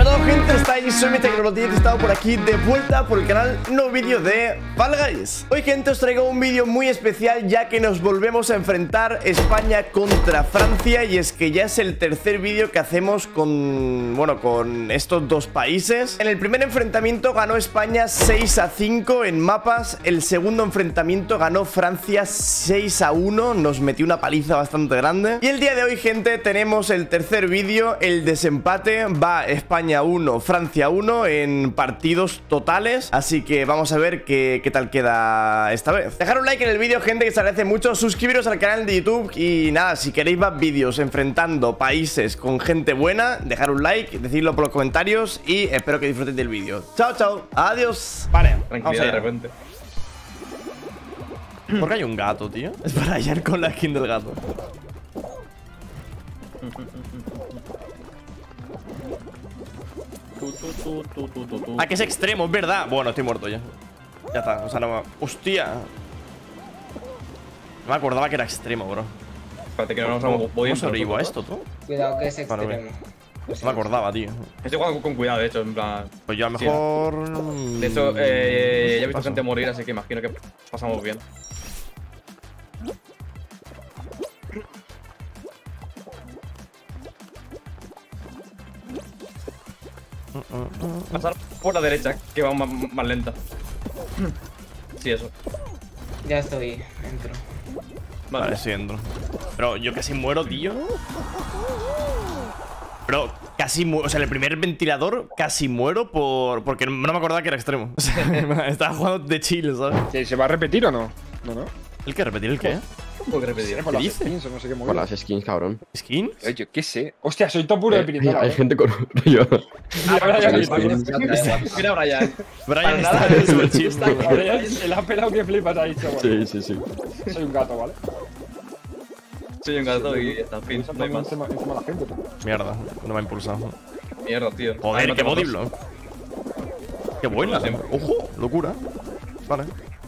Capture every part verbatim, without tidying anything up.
todo, gente, estáis, soy MrTecnología y he estado por aquí de vuelta por el canal, un nuevo vídeo de Fall Guys. Hoy, gente, os traigo un vídeo muy especial ya que nos volvemos a enfrentar España contra Francia. Y es que ya es el tercer vídeo que hacemos con, bueno, con estos dos países. En el primer enfrentamiento ganó España seis a cinco en mapas. El segundo enfrentamiento ganó Francia seis a uno, nos metió una paliza bastante grande. Y el día de hoy, gente, tenemos el tercer vídeo, el desempate. Va España uno, Francia uno en partidos totales. Así que vamos a ver qué, qué tal queda esta vez. Dejar un like en el vídeo, gente, que se agradece mucho. Suscribiros al canal de YouTube. Y nada, si queréis más vídeos enfrentando países con gente buena, dejar un like, decidlo por los comentarios. Y espero que disfrutéis del vídeo. Chao, chao, adiós. Vale, vamos allá. De repente. ¿Por qué hay un gato, tío? Es para hallar con la skin del gato. Ah, que es extremo, es verdad. Bueno, estoy muerto ya. Ya está, o sea, no me... ¡Hostia! No me acordaba que era extremo, bro. Espérate que no nos vamos. ¿Cómo sobrevivo a esto, tú? Cuidado que es extremo. Vale, no me acordaba, tío. Estoy jugando con cuidado, de hecho, en plan... Pues yo a lo mejor... Sí, de hecho, eh, ya he visto gente morir, así que imagino que pasamos bien. Pasar por la derecha, que va más, más lenta. Sí, eso. Ya estoy, entro. Vale, vale, sí entro. Pero yo casi muero, tío. Pero casi muero, o sea, en el primer ventilador casi muero por... porque no me acordaba que era extremo. O sea, estaba jugando de chill, ¿sabes? ¿Se va a repetir o no? No, no. ¿El que repetir el qué? ¿Cómo que repetir? Por las dice? skins o no sé qué Por las skins, cabrón. ¿Skin? Eh, Yo qué sé. Hostia, soy top puro Eh, de piritola. hay ¿eh? gente con rollo. Mira, Brian, skins. Mira, Brian. Brian está en el chip. Brian, se la ha pelado que flipas, ha dicho. Sí, sí, sí. Soy un gato, ¿vale? Soy un gato y ya está, en fin, no hay más. Encima encima la gente, tú. Mierda, no me ha impulsado. Mierda, tío. Joder, Ah, no qué te matas. bodyblock. Qué buena. Ojo, locura. Vale.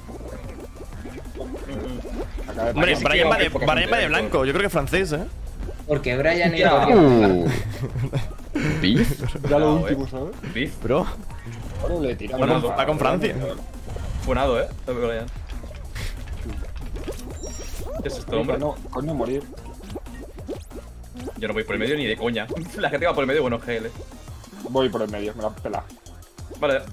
Acá de Hombre, ataque. Brian va de, hay poca Brian gente va de dentro. blanco. Yo creo que francés, ¿eh? Porque Brian Ya. era Uh. ¿Beef? Ya lo Bravo, último, eh. ¿sabes? Beef. Bro, Ahora le tiramos. bueno, a- va con Francia. Funado, eh. Brian. ¿Qué es esto, hombre? No, coño, morir. Yo no voy por el medio ni de coña. La gente va por el medio, bueno, G L. Voy por el medio, me la pela. Vale.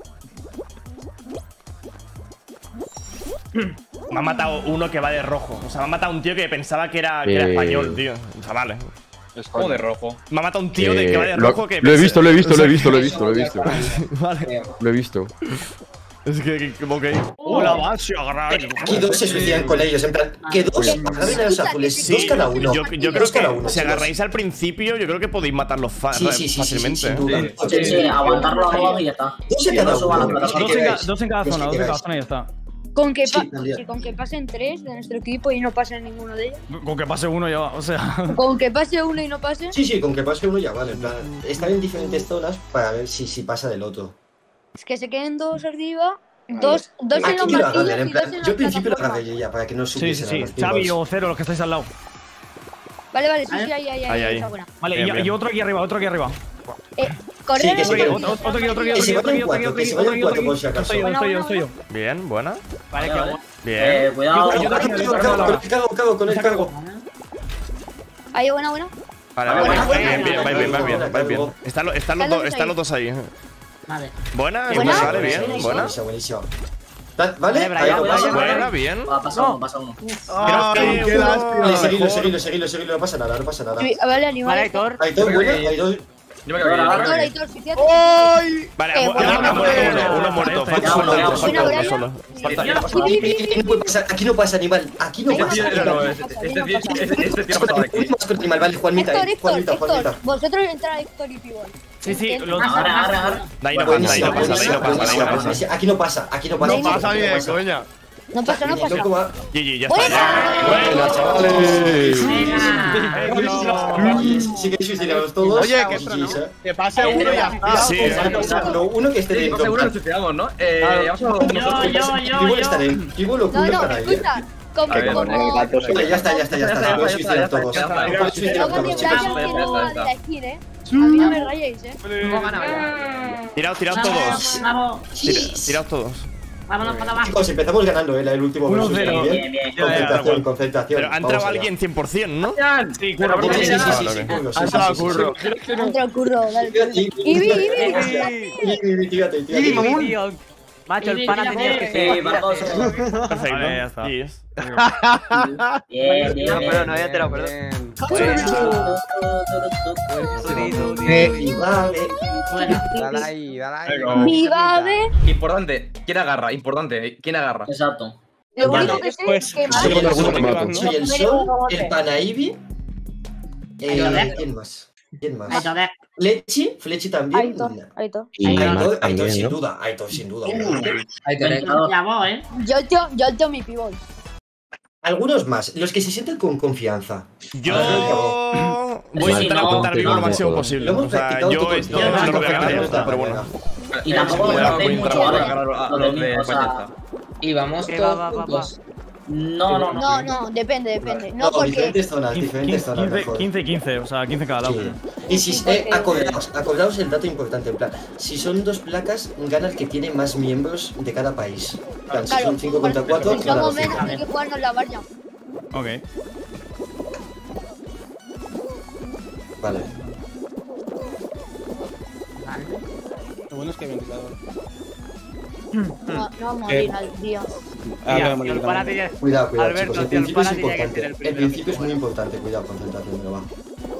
Me ha matado uno que va de rojo. O sea, me ha matado un tío que pensaba que era, que era Eh. español, tío. O sea, vale. Es Como coño. de rojo. Me ha matado un tío de que va de Eh, lo, rojo que lo he pensé- visto, lo he visto, o lo sea, he visto, lo he visto, lo he visto. Vale. Lo he visto. Es que, que ok. Hola, vas a agarrar. Aquí dos se suicidan con ellos, en plan, que dos agarren a los azules, Sí, dos cada uno. Yo, yo creo dos cada uno, que si chicos. agarráis al principio, yo creo que podéis matarlos fa Sí, sí, sí, sí, fácilmente. sí, sin duda. Sí. Sí, Sí, sí, aguantarlo a abajo y ya está. Dos en Que cada no suban la uno. plataforma. Dos en cada- Dos en cada Los zona, que dos en cada queráis. zona y ya está. Con que, pa Sí, también. sí, con que pasen tres de nuestro equipo y no pasen ninguno de ellos. Con que pase uno ya va, o sea. Con que pase uno y no pase. Sí, sí, con que pase uno ya vale, en plan, estar en diferentes zonas para ver si, si pasa del otro. Es que se queden dos arriba. Dos, dos en Aquí los que lo martillos agarren, en y dos plan, en yo la al principio lo plataforma. agarré yo ya, para que no Sí, sí, subiesen a sí. los Xavi pinballs. o Cero, los que estáis al lado. Vale, vale, sí, sí, ahí, ahí, Ahí, ahí. ahí. Está buena. Vale, Bien, y, bien. y otro aquí arriba, otro aquí arriba. Eh, correr Sí, que a se los vayan- Otro, martillos. otro aquí, otro aquí, Que otro se aquí, otro aquí, vayan otro aquí, cuatro, otro que aquí, se otro vayan aquí, cuatro otro por si aquí. acaso. Estoy yo, estoy yo, estoy yo. Bien, buena. Vale, Vale, que vale. Bien. Eh, cuidado. Yo- yo- Cargo, cargo, cargo, cargo, cargo, con el cargo. Ahí, buena, buena. Vale, Vale, vale, buena, bien, buena, bien, buena, vais bien, vais bien, buena, vais bien. buena. Están los, están los, Están dos, los están ahí. los dos ahí. Vale. Buena, Buena. vale, bien, buena. Buenísima, buenísima. Da- ¿Vale? Brian, Ahí, Brian, pasa. Buena, bien. Va, pasa uno, pasa uno. Creo que qué uno- lástima. Vale, seguilo, mejor- seguilo, seguilo, seguilo, no pasa nada, no pasa nada. Sí, Vale, animal. Vale, Héctor. Hay dos buenas, hay dos. Yo me quedo aquí, yo me Aitor, quedo aquí. Aitor, sitiate. Vale, Eh, uno buena, uno buena, muerto, buena. uno, uno muerto. Falta Ya, solo ya, uno, ya. falta uno Buena, solo. Falta- Aquí no pasa, aquí no pasa, animal, aquí no Venga, pasa. Este tío- no, no, este- este tío- este- este tío ha pasado aquí. Más con animal, vale, Juanmita, Héctor, eh, Héctor, Juanmita, Juanmita. Héctor. Vosotros entra Héctor y Pibol. Sí, sí, los. Ahora, ahora, ahora. De ahí no pasa, de ahí no pasa, de ahí no pasa, de ahí no Buenísima, pasa. buenísima. Aquí no pasa, aquí no pasa. No pasa Aquí no bien, pasa. coña. No pasa, no pasa. Loco, va. G G, ya Buena. está. Buena, chavales. Venga. Sí que suicidados todos. Oye, que- G Gs, eh. Que pase uno y ya está. Sí. Exacto, exacto. Uno que esté Sí, dentro. seguro nos suicidamos, ¿no? Eh, vamos a Yo, yo, yo, Kibol yo. está dentro. Kibol o No, Kulo no, están ahí. escucha. Como, A ver, como, Vale, ya está, ya está, ya está. Se pueden suicidar todos. Se pueden suicidar luego de todos, chicos. Brian que no va de elegir, ¿eh? A mí no me rayéis, ¿eh? Tiraos, tiraos todos. Vamos, Tira- Tiraos todos. vámonos para abajo. Chicos, empezamos ganando eh, el último uno versus. cero. Bien. Bien, bien. Concentración, concentración. Pero ha Vamos entrado allá. alguien cien por cien, ¿no? Sí, Pero curro, Sí, sí, sí, curro. sí, sí, curro, sí, sí, sí, sí, curro. Entra el curro, dale. Tírate, Ibi, tírate, Ibi. tírate, tírate, tírate. Macho, el pana tenía que Sí, ser. vamos. Perfecto. Vale, ya está. Yes. Bien, bien, No, bien. pero no había enterado, perdón. Y vale. Bueno, Dale ahí, dale ahí. Venga. Mi babe. Importante. ¿Quién agarra? Importante. ¿Quién agarra? exacto. Lo Vale. único que sé es que Soy el, Alguno te mato. soy el Sol, el Panaibi. Eh, ¿Quién más? ¿Quién más? Entonces, Flechi, Flechi también. Aitor, Aitor. Y Aitor, Mark Aitor también, sin ¿no? duda, Aitor sin duda. Ahí te ya vos, ¿eh? Yo te, yo te mi pivot. Algunos más, los que se sienten con confianza. Yo voy a Sí, intentar no, aguantar vivo no, lo máximo no. posible. Lo hemos O sea, practicado yo todo el esto tiempo. no lo voy a ganar, Venga, esta, pero venga, bueno. venga. Y tampoco Voy me a hacéis voy a mucho entrar a ahora. agarrar a Lo los mismo, de o sea, Pacheta. Y vamos Que va, todos va, va, juntos. No, no, no. No, no, depende, depende. No, No, porque. diferentes zonas, diferentes zonas mejor. quince, quince, o sea, quince cada lado. Sí. Y si, eh, acordaos, acordaos el dato importante, en plan, si son dos placas, gana el que tiene más miembros de cada país. En plan, si Claro, son cinco contra cuatro, si gana somos los cinco. menos, hay que jugarnos la barra. Ok. Vale. Lo bueno es que hay ventilador. No, no vamos a morir al día. Mira, y el pana tenía- Cuidado, cuidado, Alberto, chicos. El tío, el principio es pana tenía que ser importante. el El primero principio que es muy juega. importante. Cuidado, concentración, venga, va.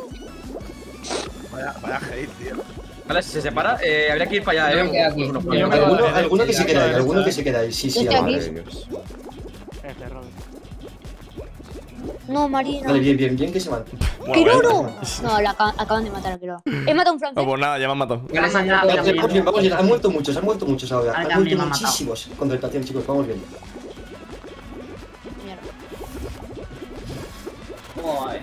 Vaya, vaya hate, tío. Vale, si se separa, eh, habría que ir para allá, Yo eh. me quedo aquí. Unos Yo cuantos. me quedo Alguno, aquí. alguno que se quede ahí, alguno que se quede ahí. Sí, sí, Yo estoy vale. aquí. Madre de Dios. Este, Robin. No, Marina. Vale, bien, bien, bien que se mantiene. ¡Quiroro! No, la aca- acaban de matar a Quiroro. He matado a un No, francés. pues nada, ya me han matado. Ya les han Ya, matado ya, Vamos también. bien, vamos bien. Han muerto muchos, han muerto muchos ahora. A mí Han también muerto me han matado. muchísimos. Concentración, chicos, vamos bien. Mierda. Joder.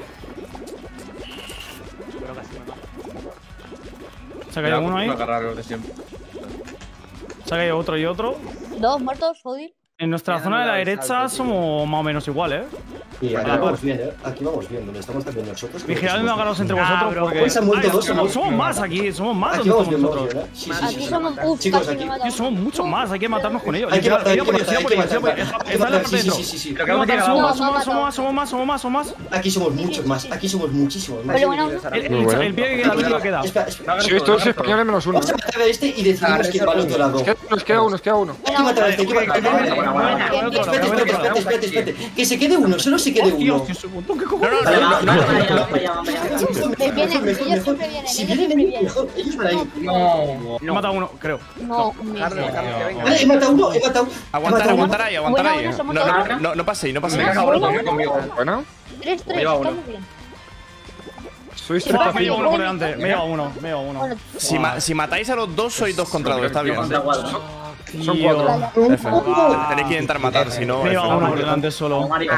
Pero casi me mata. Se ha caído uno ahí. Agarrar los de siempre. Se ha caído otro y otro. Dos muertos, joder. En nuestra Mira, zona de la no le derecha salto, tío. somos más o menos igual, ¿eh? Y aquí Vale, vamos bien, ¿eh? Aquí vamos bien. Donde estamos también nosotros. creo que Vigilad no somos- agarraos entre Ah, vosotros bro, porque. pues se han muerto Ay, dos, somos, hemos- somos más aquí, somos más Aquí donde vamos estamos bien, vamos nosotros. bien, ¿eh? Sí, sí, Aquí sí. sí. somos. Uf, Chicos, casi aquí- me matan. Sí, somos muchos más, hay que matarnos con ellos. Hay que Literal, matar, hay tira que por ellos, matar, tira hay por que ellos, tira por matar. ellos. Hay que Está en la matar, parte sí, dentro. sí, sí, sí. Pero Hay que matar, que somos No, más, somos no, más, somos no. más, somos más, somos más, somos más. Aquí somos muchos más, aquí somos muchísimos más. Pero bueno, El, el, Muy bueno. el pie que queda, el último que queda. Espera, espera. Sí, estos españoles menos uno. Vamos a matar a este y decidimos quién va al otro lado. Nos queda, nos queda uno, nos queda uno. Hay que matar a este, hay que matar a este. Buena, buena, buena. Espérate, espérate, espérate, espérate, espérate. Que se quede uno, solo se quede Hostia, uno. hostia, ese montón, ¿qué cojones? Vale, Vamos no, para no, allá, no, vamos para allá, vamos para allá. Mejor, Vienen, mejor, ellos mejor. siempre vienen, Si ellos vienen, siempre vienen. mejor. Ellos van ahí. No. He matado uno, creo. No, Carlos, mierda. Carlos, que venga. Vale, he matado uno, he matado. Aguantar, he matado aguantar ahí, aguantar Bueno, ahí. bueno, somos No, todos. no, no, no paséis, no paséis. Venga, cabrón, confía conmigo. Bueno, Tres, tres, Me lleva uno. estamos bien. sois Sí, tres va, Me llevo pasillos. uno por delante, me llevo uno, me llevo uno. Bueno, Si, ma- si matáis a los dos, sois dos contra dos, está bien. Contra cuatro. Son Tío. cuatro. F. Tenéis que intentar matar, si no. Me llevo F. uno por delante solo. Mario.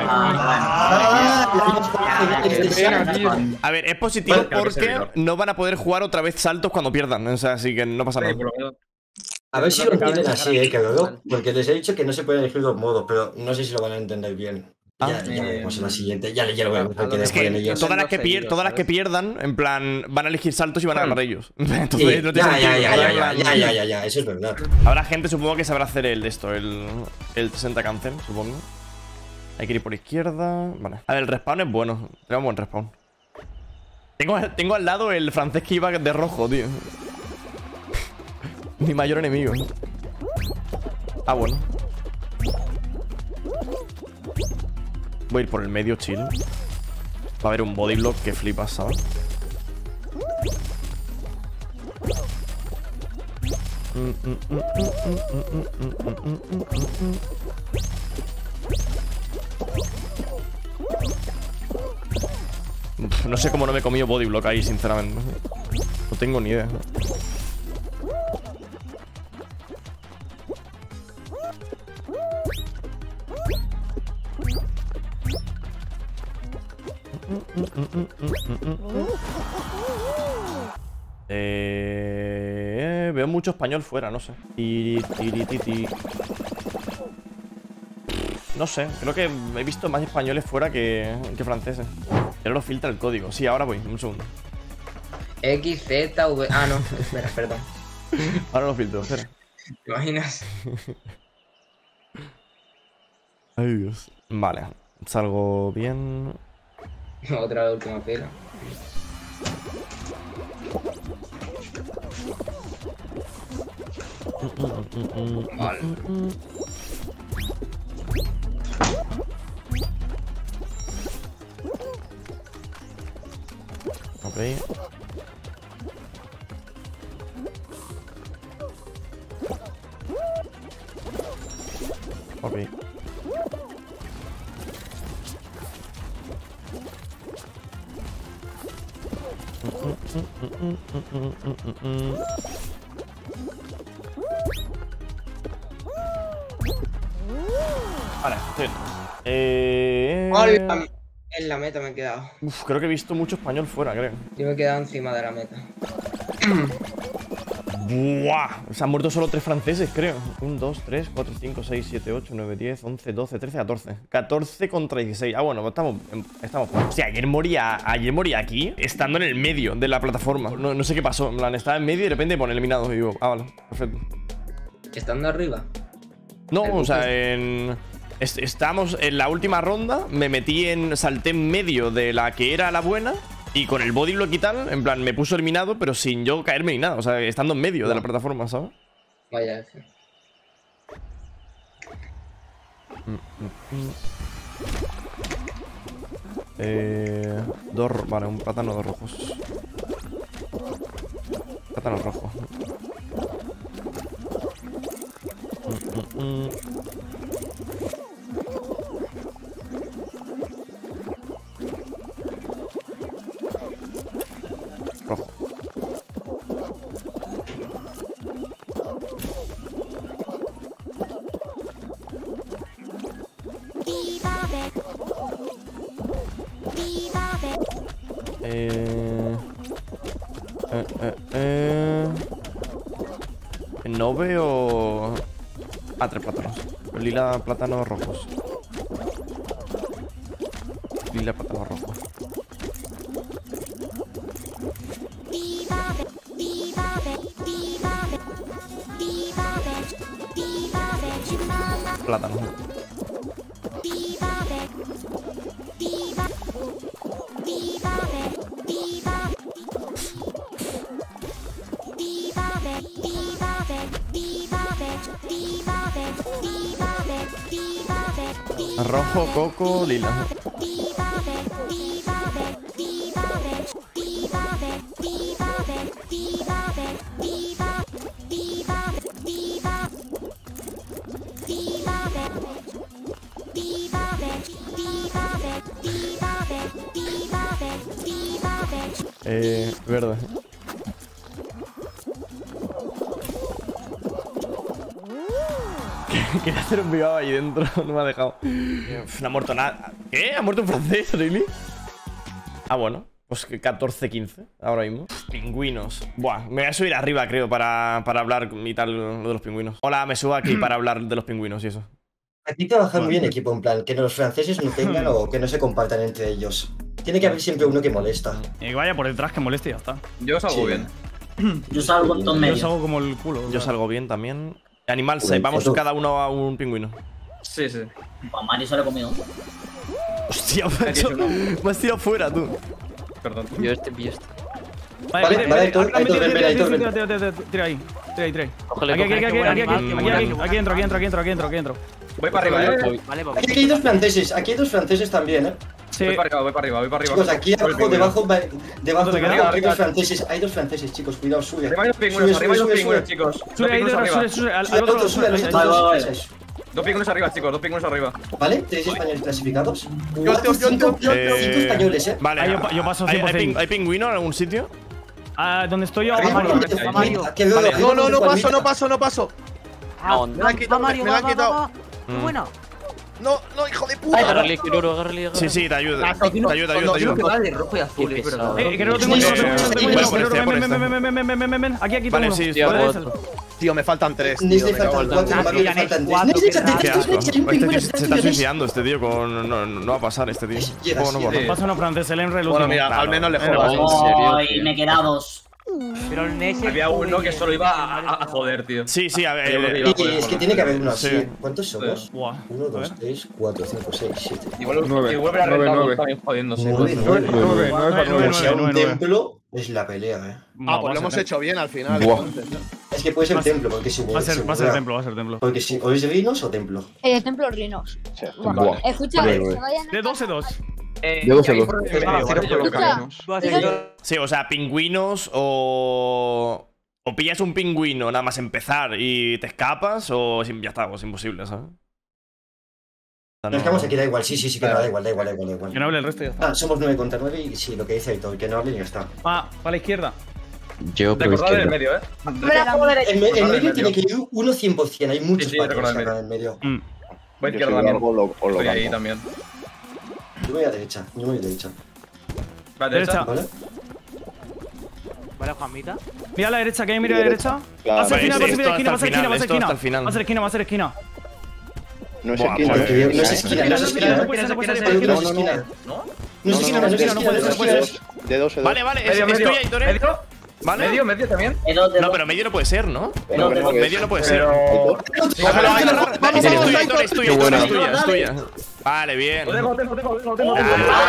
A ver, es positivo Vale, claro, porque servidor. no van a poder jugar otra vez saltos cuando pierdan. O sea, así que no pasa Sí, nada. por lo menos. A ver si lo entienden así, eh, cabrón. Porque les he dicho que no se pueden elegir dos modos, pero no sé si lo van a entender bien. Ah. Ya, ya veremos en la siguiente. Ya, ya lo veremos. A- a porque lo Es después que ellos- todas las que, dos pier- seguidos, todas las que ¿sabes? pierdan, en plan, van a elegir saltos y van a ganar ellos. Entonces, Sí, no tiene ya, sentido. ya, ya, En ya, plan, ya, ya, ya, ya, eso es verdad. Habrá gente, supongo, que sabrá hacer el de esto, el, el sesenta cancel, supongo. Hay que ir por izquierda. Vale. A ver, el respawn es bueno. Tenemos buen respawn. Tengo, tengo al lado el francés que iba de rojo, tío. Mi mayor enemigo. Ah, bueno. Voy a ir por el medio, chill. Va a haber un bodyblock que flipas, ¿sabes? Uf, no sé cómo no me he comido bodyblock ahí, sinceramente. No tengo ni idea. Eh, veo mucho español fuera, no sé. Tiri, tiri, titi. No sé, creo que he visto más españoles fuera que, que franceses. Pero lo filtra el código. Sí, ahora voy, un segundo. X, Z, V. Ah, no, espera, perdón. Ahora lo filtro, espera. ¿Te imaginas? Ay, Dios. Vale, salgo bien. Otra vez última fila. Vale. Ok. Ok. Vale, estoy bien. Eh... Hola. En la meta me he quedado. Uf, creo que he visto mucho español fuera, creo. Yo me he quedado encima de la meta. Buah, se han muerto solo tres franceses, creo. uno, dos, tres, cuatro, cinco, seis, siete, ocho, nueve, diez, once, doce, trece, catorce. catorce contra dieciséis. Ah, bueno, estamos. estamos o sea, ayer moría, ayer moría aquí, estando en el medio de la plataforma. No, no sé qué pasó. En plan, estaba en medio y de repente pone eliminado. Y digo, ah, vale, perfecto. ¿Estando arriba? No, o sea, en. Est estábamos en la última ronda. Me metí en. Salté en medio de la que era la buena. Y con el body block y tal, en plan, me puso eliminado, pero sin yo caerme ni nada. O sea, estando en medio de la plataforma, ¿sabes? Vaya, F. Mm, mm, mm. Eh. Dos. Vale, un plátano, dos rojos. Plátano rojo. Mm, mm, mm. Rojo. Eh, eh, eh, eh. No veo. Ah, tres plátanos. Lila, plátanos rojos. Lila, plátanos rojos. Plátano. Rojo, coco, lila. Eh, verde. Quería hacer un video ahí dentro, no me ha dejado. No ha muerto nada. ¿Qué? ¿Ha muerto un francés, really? Ah, bueno. Pues catorce quince, ahora mismo. Pingüinos. Buah, me voy a subir arriba, creo, para, para hablar y tal lo de los pingüinos. Hola, me subo aquí para hablar de los pingüinos y eso. Aquí trabajar muy bien equipo, en plan, que los franceses no tengan o que no se compartan entre ellos. Tiene que haber siempre uno que molesta. Y que vaya por detrás, que moleste y ya está. Yo salgo Sí. bien. Yo salgo en todo Yo medio. salgo como el culo. Yo salgo bien también. Animal seis, vamos cada uno a un pingüino. Sí, sí. Pues Mario sale conmigo. Hostia, macho, me has tirado fuera, tú. Perdón. Pillo este, pillo este. Vale, vale, Aitor, Aitor, ven, ven, Aitor, ven. Tira, tira, tira, tira ahí. Tira ahí, tira ahí. Cógele, Aquí, aquí, aquí, aquí, cógele, aquí, aquí, qué buen aquí, aquí, animal. aquí entro, aquí entro, aquí entro, aquí entro, aquí entro. Voy para arriba, eh. Vale, vamos. Aquí hay dos franceses, aquí hay dos franceses también, eh. Sí. Voy para arriba, voy para arriba, voy para arriba. Chicos, aquí abajo, debajo, va- debajo, ¿Dónde debajo, queda? hay dos franceses, hay dos franceses, chicos, cuidado, sube. Arriba hay dos pingüinos, arriba hay dos pingüinos, chicos. Dos Sube ahí, pingüinos sube, arriba. sube, al Sube al al otro otro, sube al lado. otro, Vale, vale, eso vale. es. Dos pingüinos arriba, chicos, dos pingüinos arriba. ¿Vale? ¿Tres españoles clasificados? Yo, Cuatro, yo, yo, cinco, yo, yo. cinco españoles, eh. Vale, Ah, yo pa- yo paso ¿hay, cien por hay, cien. ping- ¿hay pingüino en algún sitio? Ah, donde estoy yo, Arriba, abajo. arriba, va, Mario. que veo Vale. los No, no, no palmitas. paso, no paso, no paso. No, Me la han quitado, me la han quitado. Mm. Bueno. No, no, hijo de puta. Agárrale, Kiruro, agárrale, agárrale. Sí, sí, te ayudo. Ah, Te ayudo, te ayudo, te ayudo. que vale rojo y azul, Qué es verdad. pesado. Eh, que no lo tengo Sí, yo, sí, no lo sí, tengo sí, yo. sí, por este, Ven, por ven, este. ven, ven, ven, ven, ven, ven, ven. Aquí, aquí Vale, tengo sí, uno. sí, ¿Cuál es otro. el? tío, me faltan tres. Nes Tío, le me cago faltan en cuatro, la- Mario le faltan tres. Nes, Qué échate asco. estos, Nes, hay un Este tío pingüino se atrás, está Nes. suicidando, este tío. Con... No, no va a pasar este tío. Llega, Oh, no sí, puedo. sí. Pasa uno francés, el Enre el Bueno, último. mira, Claro. al menos le Venga, jodas. Oh, y me queda dos. Pero el Nesh. Había uno que solo iba a, a- a joder, tío. Sí, sí, a Yo creo que ver. iba a Sí, joder es que por- tiene que haber uno Sí. así. ¿Cuántos somos? Buah. uno, A dos, ver. tres, cuatro, cinco, seis, siete. Igual Nueve, que vuelve a nueve, rentar nueve. también jodiéndose. Nueve, ¿no? nueve, nueve, nueve. nueve para nueve, Como nueve. sea un nueve, nueve. templo, es la pelea, eh. Ah, pues lo hemos hecho bien al final. Buah. entonces, ¿no? Es que puede ser Va a ser- templo, porque si Va a ser, va a ser templo, va a ser templo. Porque si o es rinos o templo. Eh, templo Rinos. Sí, Buah. buah. Escucha, Vale, se vale. vayan a De dos en dos. Eh, De dos a ahí dos. por el Ah, medio, tiro ¿vale? Yo lo Escucha, cambio. Tú has hecho. Sí, o sea, pingüinos o. O pillas un pingüino nada más empezar y te escapas, o ya está, o es imposible, ¿sabes? O sea, Nos quedamos aquí, da igual, sí, sí, sí, que no, da igual, da igual, da igual, da Que no igual. hable el resto y ya está. Ah, somos nueve contra nueve y sí, lo que dice Aitor, que no hablen y ya está. Ah, para la izquierda. Yo por Recordad en el izquierda. medio, ¿eh? En, me- en Recordad medio el tiene medio. que ir uno cien por cien, hay muchos Sí, sí, patos recordad el acá en medio. Mm. Voy a Yo izquierda soy también. algo lo- o lo Estoy ahí banco. también. Yo voy a derecha, yo voy a derecha. Va, Derecha. derecha. ¿Vale? Vale, Juanmita. Mira a la derecha, que hay, mira a la derecha. Claro. Va a ser Pues final, va a ser esto esquina, va a hasta ser el esquina, va a ser final, esto esquina. hasta el final. Va a ser esquina, va a ser esquina. No es Buah, esquina. pues, Porque eh. no es esquina, no es esquina. No puede ser, no puede ser, Porque no es No, no, no. esquina. ¿No? No es esquina, no es esquina, no es no puede esquina. ser. De dos a dos. Vale, vale, es, Medio, es medio. tuya, Aitor, ¿eh? ¿Medio? ¿Vale? ¿Medio, medio también? De dos, de No, dos. pero medio no puede ser, ¿no? No, de no, dos. Medio no puede ser. Pero... Déjalo ahí, agarrar. Vamos, Es vamos, tuya, vamos. Aitor, es tuya, Qué es buena. tuya, es tuya. Vale, bien. Lo tengo, lo tengo, lo tengo, lo tengo.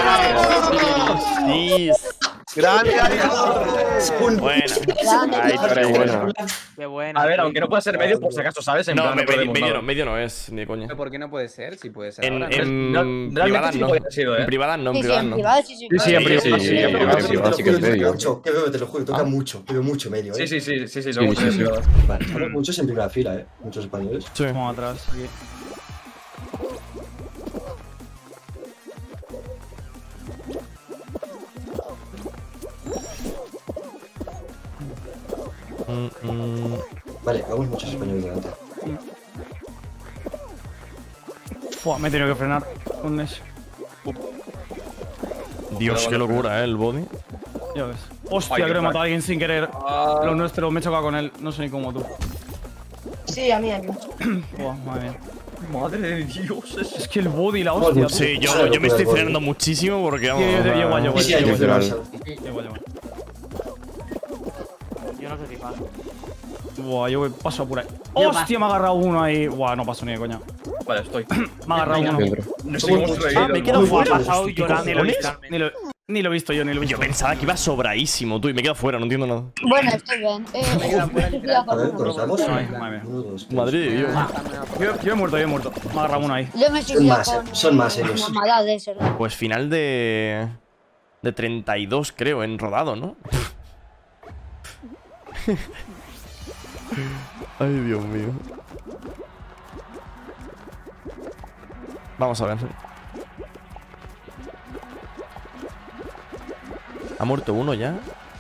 Sí. Grande, Aitor. Buena. Ay, pero buena. Qué buena. A ver, aunque no pueda ser medio, por si acaso, ¿sabes? En No, plan, me- no perdemos medio nada. no, medio no es, ni de coña. ¿Por qué no puede ser? Si puede ser. En, ahora. en No, realmente privadas sí no. podría haber sido, ¿eh? En privadas no, en Sí, sí, privadas en no. privado, sí, sí. Sí, sí, en privado, sí, sí, sí, en sí, privado. sí, sí, que es medio. Mucho, que veo, te lo juro, toca mucho, que veo mucho medio, Sí, eh. sí, sí, sí, sí, lo Sí, hemos sí, sí. privado. Vale, somos muchos en primera fila, eh. Muchos españoles. Sí. Vamos atrás. Aquí. Mm, mm. Vale, vamos muchos españoles delante. Fua, me he tenido que frenar. Un Nesh. Dios, qué locura, ¿eh? El body. Ya ves. Hostia, Ay, qué creo que he crack. matado a alguien sin querer. Ah. Lo nuestro, me he chocado con él. No sé ni cómo tú. Sí, a mí, a mí. Buah, madre mía. Madre de Dios, es... Es que el body, la hostia. tú. Sí, yo, yo me estoy frenando muchísimo porque vamos. Sí, yo- yo- llego, llego, Sí, sí, hay que llego, llego, frenarse. llego, llego. Yo no sé si paso. Buah, yo voy paso por ahí. Yo Hostia, me ha agarrado uno ahí. Buah, no paso ni de coña. Vale, estoy. Me ha agarrado uno. Dentro. No sé cómo Somos estoy Ah, me he ahí. quedado Muy fuera. buenos. Pasado ¿Qué llorando y lo he cojones? visto. Ni lo, ni lo he visto yo, ni lo he visto. Yo pensaba que iba sobradísimo, tú, y me he quedado fuera, no entiendo nada. Bueno, estoy bien. Eh, cuidado A ver, con uno. comenzamos. Ay, madre mía. Uno, dos, tres. Madre de Dios. Yo, yo he muerto, yo he muerto. Me ha agarrado uno ahí. Yo me Son subí más, con eh, son más ellos. mamadades, ¿verdad? Pues final de. de treinta y dos, creo, en rodado, ¿no? Ay, Dios mío. Vamos a ver. ¿Ha muerto uno ya?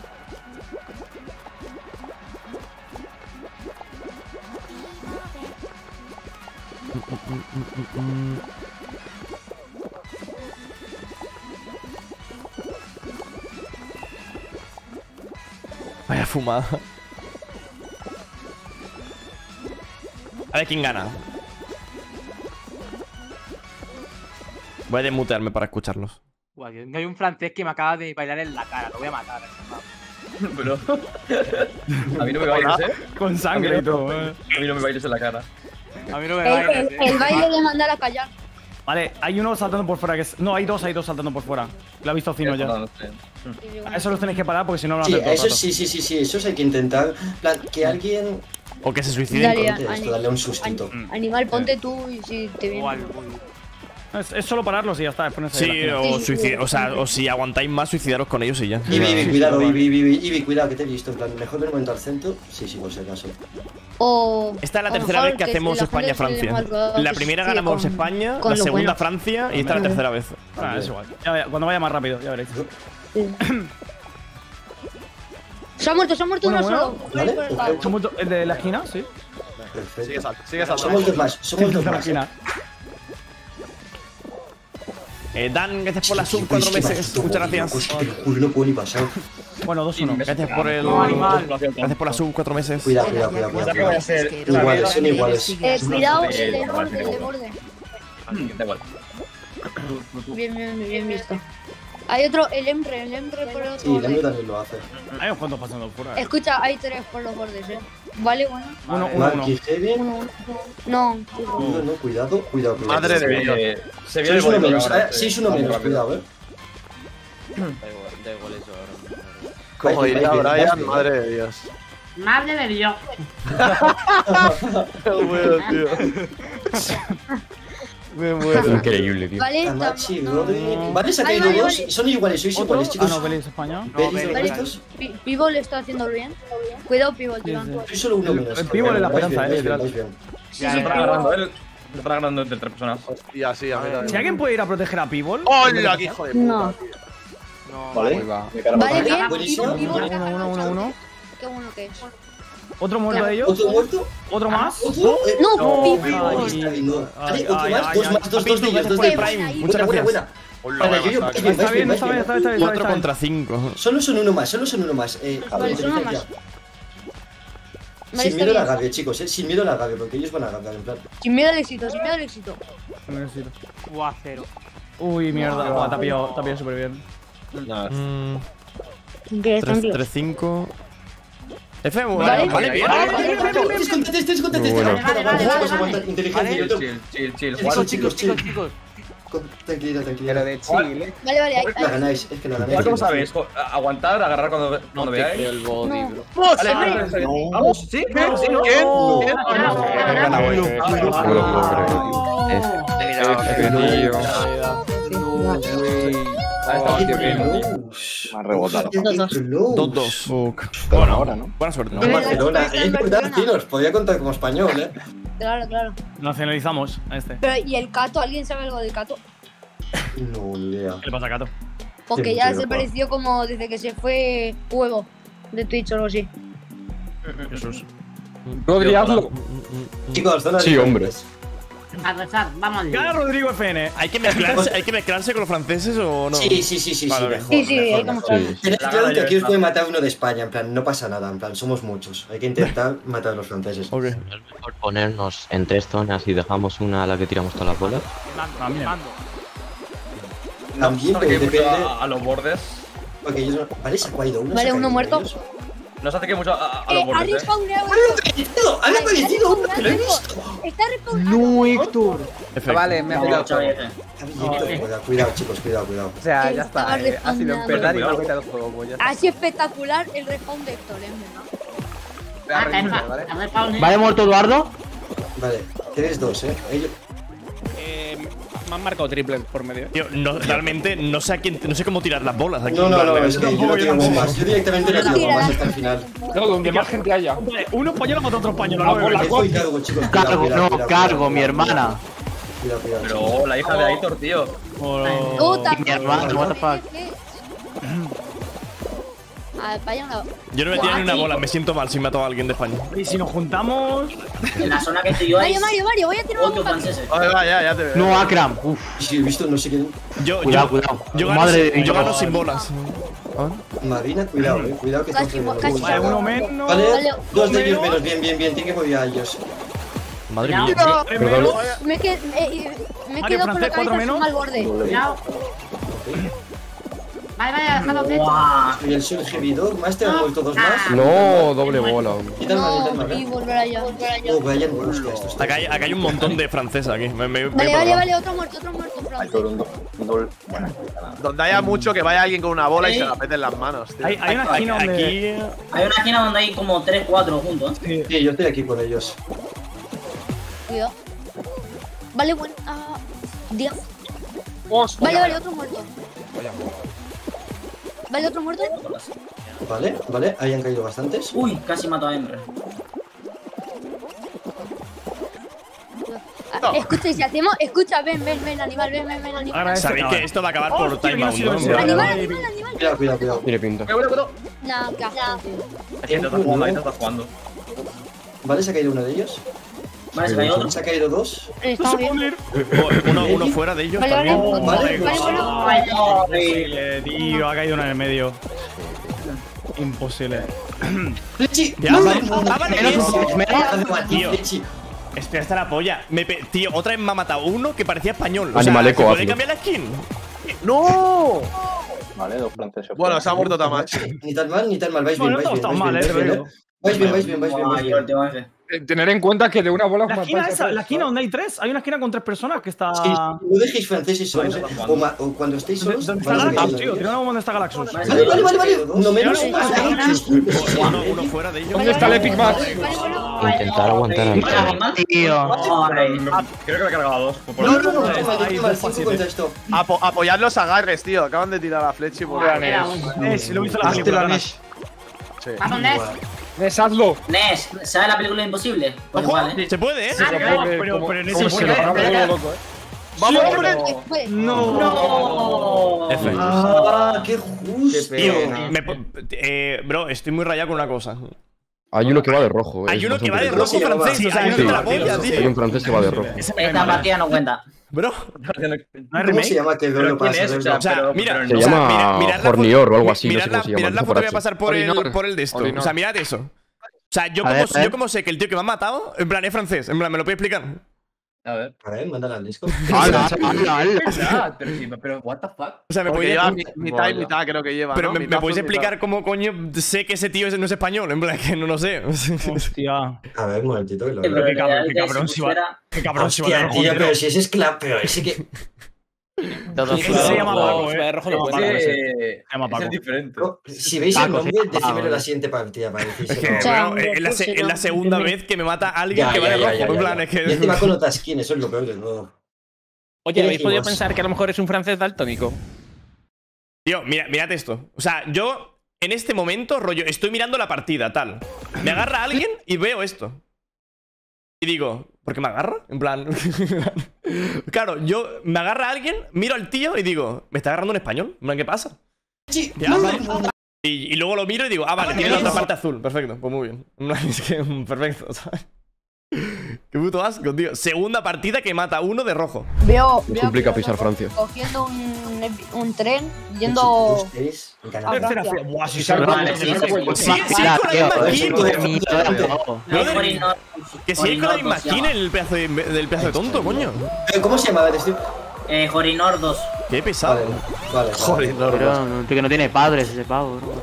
Vaya fumada. A ver quién gana. Voy a desmutearme para escucharlos. Buah, Dios, no hay un francés que me acaba de bailar en la cara. Lo voy a matar. Pero... A mí no me bailes, ¿eh? Con sangre y todo. eh. A mí no me bailes en la cara. A mí no me El, bailes. el, eh. el baile de mandar a callar. Vale, hay uno saltando por fuera que es. No, hay dos, hay dos saltando por fuera. Lo ha visto Cino No, ya. no sé. A eso los tenéis que parar porque si no lo van a Sí, hacer todo el eso rato. sí, sí, sí, sí, eso hay que intentar. En plan, que alguien O que se suiciden. Dale, corte esto, ani- darle un sustito. an- Animal, ponte tú y si te viene. Igual, uy. Es, es solo pararlos y ya está. Es ponerse ahí Sí, en la esquina. o, Sí, sí, suicid- sí. o sea, o si aguantáis más, suicidaros con ellos y ya. Ibi, Ibi, Sí, cuidado, sí, Ibi, Ibi, Ibi, cuidado, que te he visto. En plan, mejor ven un momento al centro. Sí, sí, por si acaso. O. Esta es la o tercera mejor vez que hacemos la gente España-Francia. se le marca- La que primera sigue ganamos con- España, con la lo segunda bueno. Francia y esta la tercera vez. Ah, es igual. Ya verá- cuando vaya más rápido, ya veréis. Se ha muerto, se ha muerto Bueno, uno bueno. solo. Vale, Por el perfecto. ¿Se ha muerto el de la esquina? Sí. Perfecto. Sigue salto, sigue salto. Somos dos más, somos El dos de la más. esquina. Eh, Dan, gracias por la Sí, sub, cuatro pues, meses. qué Muchas bastante, gracias. loco, es que te lo juro, no puedo ni pasar. Bueno, dos uno. Gracias por el. No, animal. Gracias por la sub, cuatro meses. Cuidado, cuidado, cuidado, Pensaba que cuidado. vaya a ser. Iguales, son iguales. Eh, cuidado, Eh, el de vale, borde, el de vale. borde. Da igual. Bien, bien, bien visto. Hay otro, el Emre, el Emre por el otro Sí, la borde. también lo hace. Hay unos cuantos pasando fuera. eh. Escucha, hay tres por los bordes, eh. Vale, bueno. Uno, uno, uno. Marky Heavy. Uno, uno. No, No, no, cuidado, cuidado, cuidado. Madre Se de Dios. viene- Se viene Sois uno bonito menos, ahora, eh, este. sois uno menos, cuidado, eh. Da igual, da igual eso ahora. Como Vais bien, diría vais bien, vais Brian, bien. madre de Dios. Madre de Dios. Qué bueno, tío. Me muero. Increíble, tío. vale, Tamachi, tam- no. Rodri. Vale, se ha Vale, caído vale, dos. vale. Son iguales, sois ¿Otro? iguales, Ah, chicos. no, Belis España. ¿Veis Vale. los estos? Pi- Pivo le está haciendo bien. Cuidado, Pivo, tío. Sí, Soy solo uno El- menos. el Pívot es la Vais esperanza, bien, eh, vais literal. bien, vais bien. Sí, Se sí, está Pivo. agarrando él. Se está agarrando entre tres personas. Y así, a mí Si también. alguien puede ir a proteger a Pibol. ¡Hola, qué hijo de puta! No. tío! Vale. Ahí va. Vale, bien. Buenísimo. Pivo, Pivo. Uno, uno, uno, uno. Qué bueno que es. Otro muerto de ellos. ¿Otro muerto? Otro más. ¿Otro? Eh, No, No, Pivo. ay, Ay, no. ay, Vale, otro ay, más, ay, dos ay. más, dos, dos de ellos, dos de Qué ellos. buena ahí. Muchas Buena, buena, gracias. buena. Vale, yo, yo, vais bien, Está vais bien, bien, está vais bien, está bien, bien. está bien. Cuatro está bien. contra cinco. Solo son uno más, solo son uno más. Eh, Vale, son uno inteligencia. Vale, Sin está miedo a la bien. Gabe, chicos, eh. Sin miedo a la Gabe, porque ellos van a ganar, en plan. Sin miedo al éxito, sin miedo al éxito. Necesito. Buah, cero. Uy, mierda. Buah, te ha pillado, te ha pillado súper bien. ¿Qué están, tío? tres cinco. F, Vale, vale, vale, bien. Tres contra tres, tres contra tres. Bueno. Aguanta, Vale, aguanta, vale, chicos, vale. aguanta. Inteligencia, yo tengo- Chill, chill, chill. Chicos, Juan, chicos, Chicos, chicos. Con- Tranquilidad, Pero tranquilidad. de Chile. Vale, vale, ahí. La ganáis, es que la ganáis. Juan, ¿cómo sabes? Co- a- Aguantar, agarrar cuando, cuando veáis. el body, No. bro. Vale, Hombre. vale, vale. Vamos, sí, sí, sí, ¿no? ¿Quién? No. ¿Quién? Ah, no. He ganado, eh. No me lo puedo creer. F, tío. Ah, está Qué bien, bien. flow. Me ha rebotado. Qué flow. dos dos. Fuck. Bueno, ahora, ¿no? Buena suerte. No, Barcelona, Está en eh, Barcelona. verdad, tío, nos podía contar como español, eh. Claro, claro. Nacionalizamos a este. Pero, ¿y el Cato? ¿Alguien sabe algo del Cato? No, ni idea. ¿Qué le pasa a Cato? Porque Sí, ya sí, se lo pareció como desde que se fue Huevo de Twitch o algo así. Jesús. Rodri, hazlo. Chicos, zona Sí, de hombre. A rezar, vamos. Gana Rodrigo F N. ¿Hay que, mezclarse, ¿Hay que mezclarse con los franceses o no? Sí, sí, sí, sí, Vale, sí, vale. mejor, Sí, sí, mejor, hay que mejor. mostrar. Tened La claro gana que ya aquí os está. puede matar uno de España, en plan, no pasa nada, en plan, somos muchos. Hay que intentar matar a los franceses. Ok. Es mejor ponernos en tres zonas y dejamos una a la que tiramos todas las bolas. Mando, También. mando. También, No pero se acerque mucho depende. a, a los bordes. Porque ellos no. Vale, se ha caído uno. Vale, se ha uno caído muerto. de ellos. No se acerque mucho a, a Eh, los ha bordes, eh. respawneado. ¡Aparecido! ¡Han aparecido uno! ¡Que lo he visto! Está respawnado. No, Héctor. F. Vale, me ha pillado todo. Está bien, cuidado, cuidado, chicos, cuidado, cuidado. O sea, ya Estaba está. eh, Ha sido respawnando. empezar y me ha quitado el juego. Pues ya está. Ha sido espectacular el respawn de Héctor, ¿eh? Voy a Ah, reiniciar, ¿vale? a ver, Paul. ¿Vale muerto Eduardo? Vale, tienes dos, eh. Ellos. Eh, me han marcado triple por medio. Tío, no, realmente no sé, a quién, no sé cómo tirar las bolas aquí. No, no, no, Vale, es que yo no tengo bombas. Yo directamente no tengo bombas hasta el final. No, donde más gente haya. Hombre, uno español mata a otro español. Ah, No, por la no, Estoy cargo, chicos. Cuidado, Cargo, cuidado, no, cuidado, cargo, cuidado, mi hermana. Cuidado, cuidado. Pero chicos. la hija de Aitor, tío. no. Puta. mi hermano, what the fuck. A ver, vaya una. Yo no me tiré ni una bola, me siento mal si mato a alguien de España. Y si nos juntamos. En la zona que estoy yo hay Mario, Mario, Mario, voy a tirar una ocho bomba. franceses. Vale, va, ya, ya te veo. No, Akram. Uf. Sí, he visto, no sé quién. Yo, Cuidado, yo, cuidado. yo gano, Madre sin- de yo Dios. gano sin bolas. Marina, cuidado, eh. Cuidado que están Casi, frenando. casi. Uy, Vale, vale. uno menos. Vale, Vale, dos de ellos menos. menos, bien, bien, bien. Tiene que morir a ellos. Madre Cuidado. mía. Menos. Me, que, eh, me he Mario, quedado con la francés, cuatro cabeza menos. encima al borde. Cuidado. Vale, vale, dejado de Buah. Y el Sur Heavy Dog, Master han muerto dos más. No, doble bola. Quítale una, No, quítale y una. volver allá, volver allá. Oh, vayan, hostia, esto está. Acá hay, acá hay un montón de franceses aquí. Me, me, me Vale, he vale, probado. vale, otro muerto, otro muerto, francés. Donde haya mucho, que vaya alguien con una bola y se la mete en las manos, tío. Hay, hay una esquina Aquí, donde. aquí- Hay una esquina donde hay como tres, cuatro juntos. ¿eh? Sí, yo estoy aquí con ellos. Cuidado. Vale, bueno. Ah, Dios. Vale, vale, otro muerto. Vale, otro muerto. Vale, vale, ahí han caído bastantes. Uy, casi mato a Emre. Ah, escucha, y si hacemos. Escucha, ven, ven, ven, animal, ven, ven, ven, animal. Agradece. Sabéis que esto va a acabar por Hostia, timeout, que no ha sido ¿no? ese. Animal, animal, animal. Cuidado, cuidado, cuidado. Tiene pinta. Cuidado, cuidado. No, qué asco, tío. Ahí te estás jugando, ahí te estás jugando. Vale, se ha caído uno de ellos. Vale, se cayó otro. Se ha caído dos. Estamos bien. Uno, uno fuera de ellos Vale, vale, también. vale, vale, vale, bueno. Ay, no. Imposible, tío. Ha caído uno en el medio. Imposible. Flechi. Ya, No, vale. no, no, Ah, vale, no, bien. no, no, Me- no, Tío. Flechi. Espera hasta la polla. Me pe- Tío, otra vez me ha matado uno que parecía español. O sea, Animaleco, ¿se puede hazlo. cambiar la skin? ¡No! Vale, dos franceses. Bueno, se ha muerto Tamachi. Ni tan mal, ni tan mal. Vais No, bien, no vais bien. estamos Vais mal, bien, eh, vais bien, pero- eh. Vais bien, vais bien, vais bien, Guau, vais yo el bien. último ese. Eh, Tener en cuenta que de una bola La os esquina matáis a esa, tres, la esquina ¿sabes? donde hay tres. Hay una esquina con tres personas que está. Sí, no dejéis franceses solos, eh. O, ma- o cuando estéis solos. ¿Dónde está vais a Galaxus, ver. tío? Tiene una bomba donde está Galaxus. Vale, Vale, vale, vale, vale. No menos Vale, más. vale, Galaxus. Uno, uno fuera de ellos. ¿Dónde está el Epic Match? Intentar aguantar al Tío. Ay, Creo que me he cargado a dos. por- No, no, no, Ahí no, está, ahí no, está, cinco contra esto. Apo- apoyad los agarres, tío. Acaban de tirar a Flechi por Eh, sí, lo he visto en la película. ganas. Sí. Nes, hazlo. Nes, ¿sabes la película Imposible? Pues igual, ¿eh? Se puede, ¿eh? Se pero- puede, pero- como- pero en como ese se puede- lo habrá vuelto loco, eh. ¡Vamos, hombre! No. No. F. Ah, qué justo. Tío, me po- eh, bro, estoy muy rayado con una cosa. Hay uno que va de rojo. Hay es uno que va de bastante rojo Sí, francés, o sea, sí, no Sí, te la polla, hay tío. un francés que va de rojo. Ese me cae Esta mal, eh. partida no cuenta. Bro, ¿No hay ¿Cómo remake? se llama que veo ¿Pero lo quién pasa? es? O verlo? sea, o sea, pero- mira, pero Se o sea, llama mira- mirad la Hornior foto- o algo así, no mirad sé la- cómo se llama, mirad la empieza foto por que voy a H. pasar por el, Hornior. por el de esto. Hornior. O sea, mirad eso. O sea, yo A como, ver, a ver. yo como sé que el tío que me ha matado, en plan, es francés. En plan, ¿me lo puede explicar? A ver. A ver, mándala al disco. ¡Hala, hala, hala! Ah, pero sí, pero what the fuck. O sea, me Porque podéis... lleva mi- mitad y mitad, creo que lleva. Pero ¿no? me, me Mitad podéis azul, mitad- explicar cómo coño sé que ese tío ese no es español. En plan, que no lo sé. Hostia. A ver, un momentito que lo Pero veo. qué cabrón, qué realmente, cabrón si si va- fuera- Qué cabrón si va de Hostia, rojo. tío, entero. pero si ese es clap, pero ese que. Todos Ese se llama Paco, Va eh. de rojo no Se llama cuenta. Paco, Es ese. que- llama Paco. es diferente. Si veis el Paco, nombre, sí, decímelo Paco, la eh. siguiente partida para decírselo. Que, bueno, es la, se- es la segunda vez que me mata alguien Ya, que va ya, de ya, rojo. ya, En ya, plan, ya. es que. Y encima con otra skin, eso es lo peor de todo. Oye, ¿habéis ¿Qué podido dijimos? pensar que a lo mejor es un francés daltónico? Tío, mira, mirad esto. O sea, yo en este momento, rollo, estoy mirando la partida, tal. Me agarra alguien y veo esto. Y digo, ¿por qué me agarra? En plan. Claro, yo me agarra alguien, miro al tío y digo, ¿me está agarrando un español? En plan, ¿qué pasa? Sí, Ya, vale. Y, y luego lo miro y digo, ah, vale, tiene la otra parte azul. Perfecto, pues muy bien. En plan, es que, perfecto, ¿sabes? Qué puto asco, tío. Segunda partida que mata a uno de rojo. Veo, Me veo complica que pisar los- Francia. Cogiendo un, un tren, Dos, yendo tres, a ganamos. Tercera Francia. fila. Buah, si Pisar se Francia, sí, sí, sí, sí, sí. sí. Sí, sí, Ya, con la tío, misma es skin. un mierda todo. No, Brother, Corinor- Que si hay con la Corinor misma dos se skin llama. el pedazo de, del pedazo de tonto, coño. Eh, ¿Cómo se llamaba este? Eh, Jorinor dos. Qué Vale, pesado. vale. Joder, no, Pero, no, tío, que no tiene padres ese pavo, bro.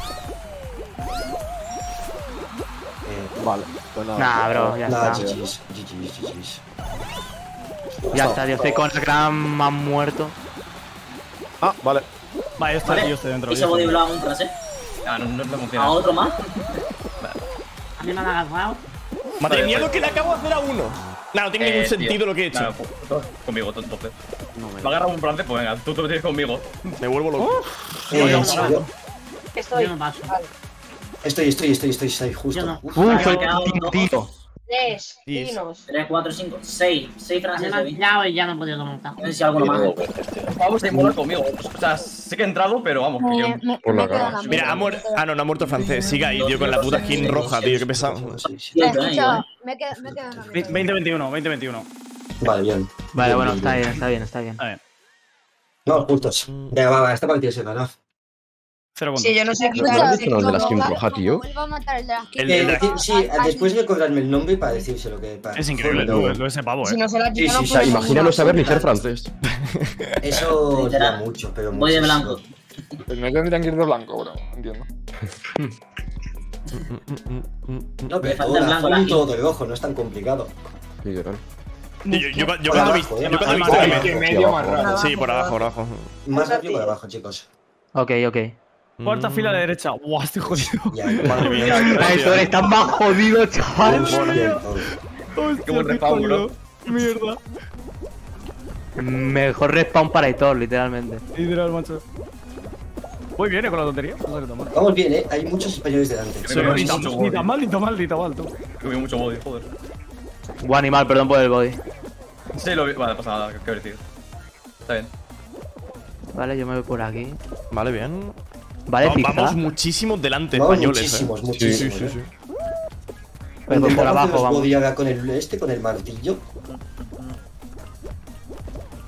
Eh, Vale, pues nada. Nah, bro, ya Nada, está. G G's, G G's, G G's. Ya está, tío. Estoy con el gran ha muerto. Ah, vale. Vale, yo estoy, Vale. yo estoy dentro. Y yo se estoy dentro. bodyblog un francés. Ah, no, no, no funciona. A otro más. A mí me han agarrado. Madre Vale, mía, vale. lo que le acabo de hacer a uno. Nah, no tiene Eh, ningún tío, sentido lo que he hecho. Claro, pues, todo conmigo, todo, entonces. No me Me agarra un francés, pues venga, tú te lo tienes conmigo. Me vuelvo loco. Eh, sí, yo- Estoy. Yo no paso. Estoy, estoy, estoy, estoy, estoy justo. Yo no. Uf. Uh, Me soy han quedado dos. tío. Tres, Yes. dinos. tres, cuatro, cinco, seis. seis A mí franceses. me han vi. pillado y ya no he podido montar. No sé si alguno más. Vamos a inmolar conmigo. O sea, sé que he entrado, pero vamos, que yo. Me, me, Por la me quedan cara. a mí. Mira, ha muerto. Ah, no, no ha muerto el francés. Sigue ahí, tío, con la puta skin roja, tío. Qué pesado. Sí, sí. Sí, Me, pero, eh, escucha, igual. me, queda, me quedan a mí. veinte veintiuno, veinte veintiuno. Vale, bien. Vale, Bien, bueno, bien, está bien. bien, está bien, está bien. A ver, No, justos. Venga, va, va, esta partida se gana. cero puntos. Sí, yo no sé ¿No has dicho lo de la skin roja, tío? Vuelvo a matar el de la skin. El- Eh, el- decir- sí, después de cobrarme el nombre para decírselo que. Para Es increíble Pero lo, lo de ese pavo, Si eh. no se la Sí, quita, sí, no sí, O sea, podemos imagina no jugar. saber ni ser francés. Eso Literal. da mucho, pero Voy de muchísimo. blanco. Pues no tendrían que ir de blanco, bro. Entiendo. No, Me pero falta todo el de blanco, azul y la todo de rojo, no es tan complicado. Literal. Yo, yo, yo, yo Por cuando vi- abajo, yo cuando he abajo, visto que abajo. me- Que medio más raro. Sí, por abajo, por abajo. Más arriba por abajo, chicos. Ok, ok. Cuarta fila a la derecha. Buah, estoy jodido. Ya, Madre mía. Esto está más jodido, chaval. Hostia, Qué buen qué respawn, bro. jodido. Mierda. Mejor respawn para Hitor, literalmente. Literal, macho. Muy bien, eh, con la tontería. No sé qué tan mal. Vamos bien, eh. Hay muchos españoles delante. Sí, Ni mucho tan- body. Ni tan mal, ni tan mal, ni tan mal, tú. He comido mucho body, joder. Buen animal, perdón por el body. Sí, lo vi. Vale, no pasa nada, qué divertido. Está bien. Vale, yo me voy por aquí. Vale, bien. Vale, Va- zigzag. vamos muchísimos delante, Vamos españoles. muchísimos, eh. muchísimos, Sí, sí, sí, eh. sí. Voy por Intentamos abajo, haceros vamos. body ahora con el este, con el martillo.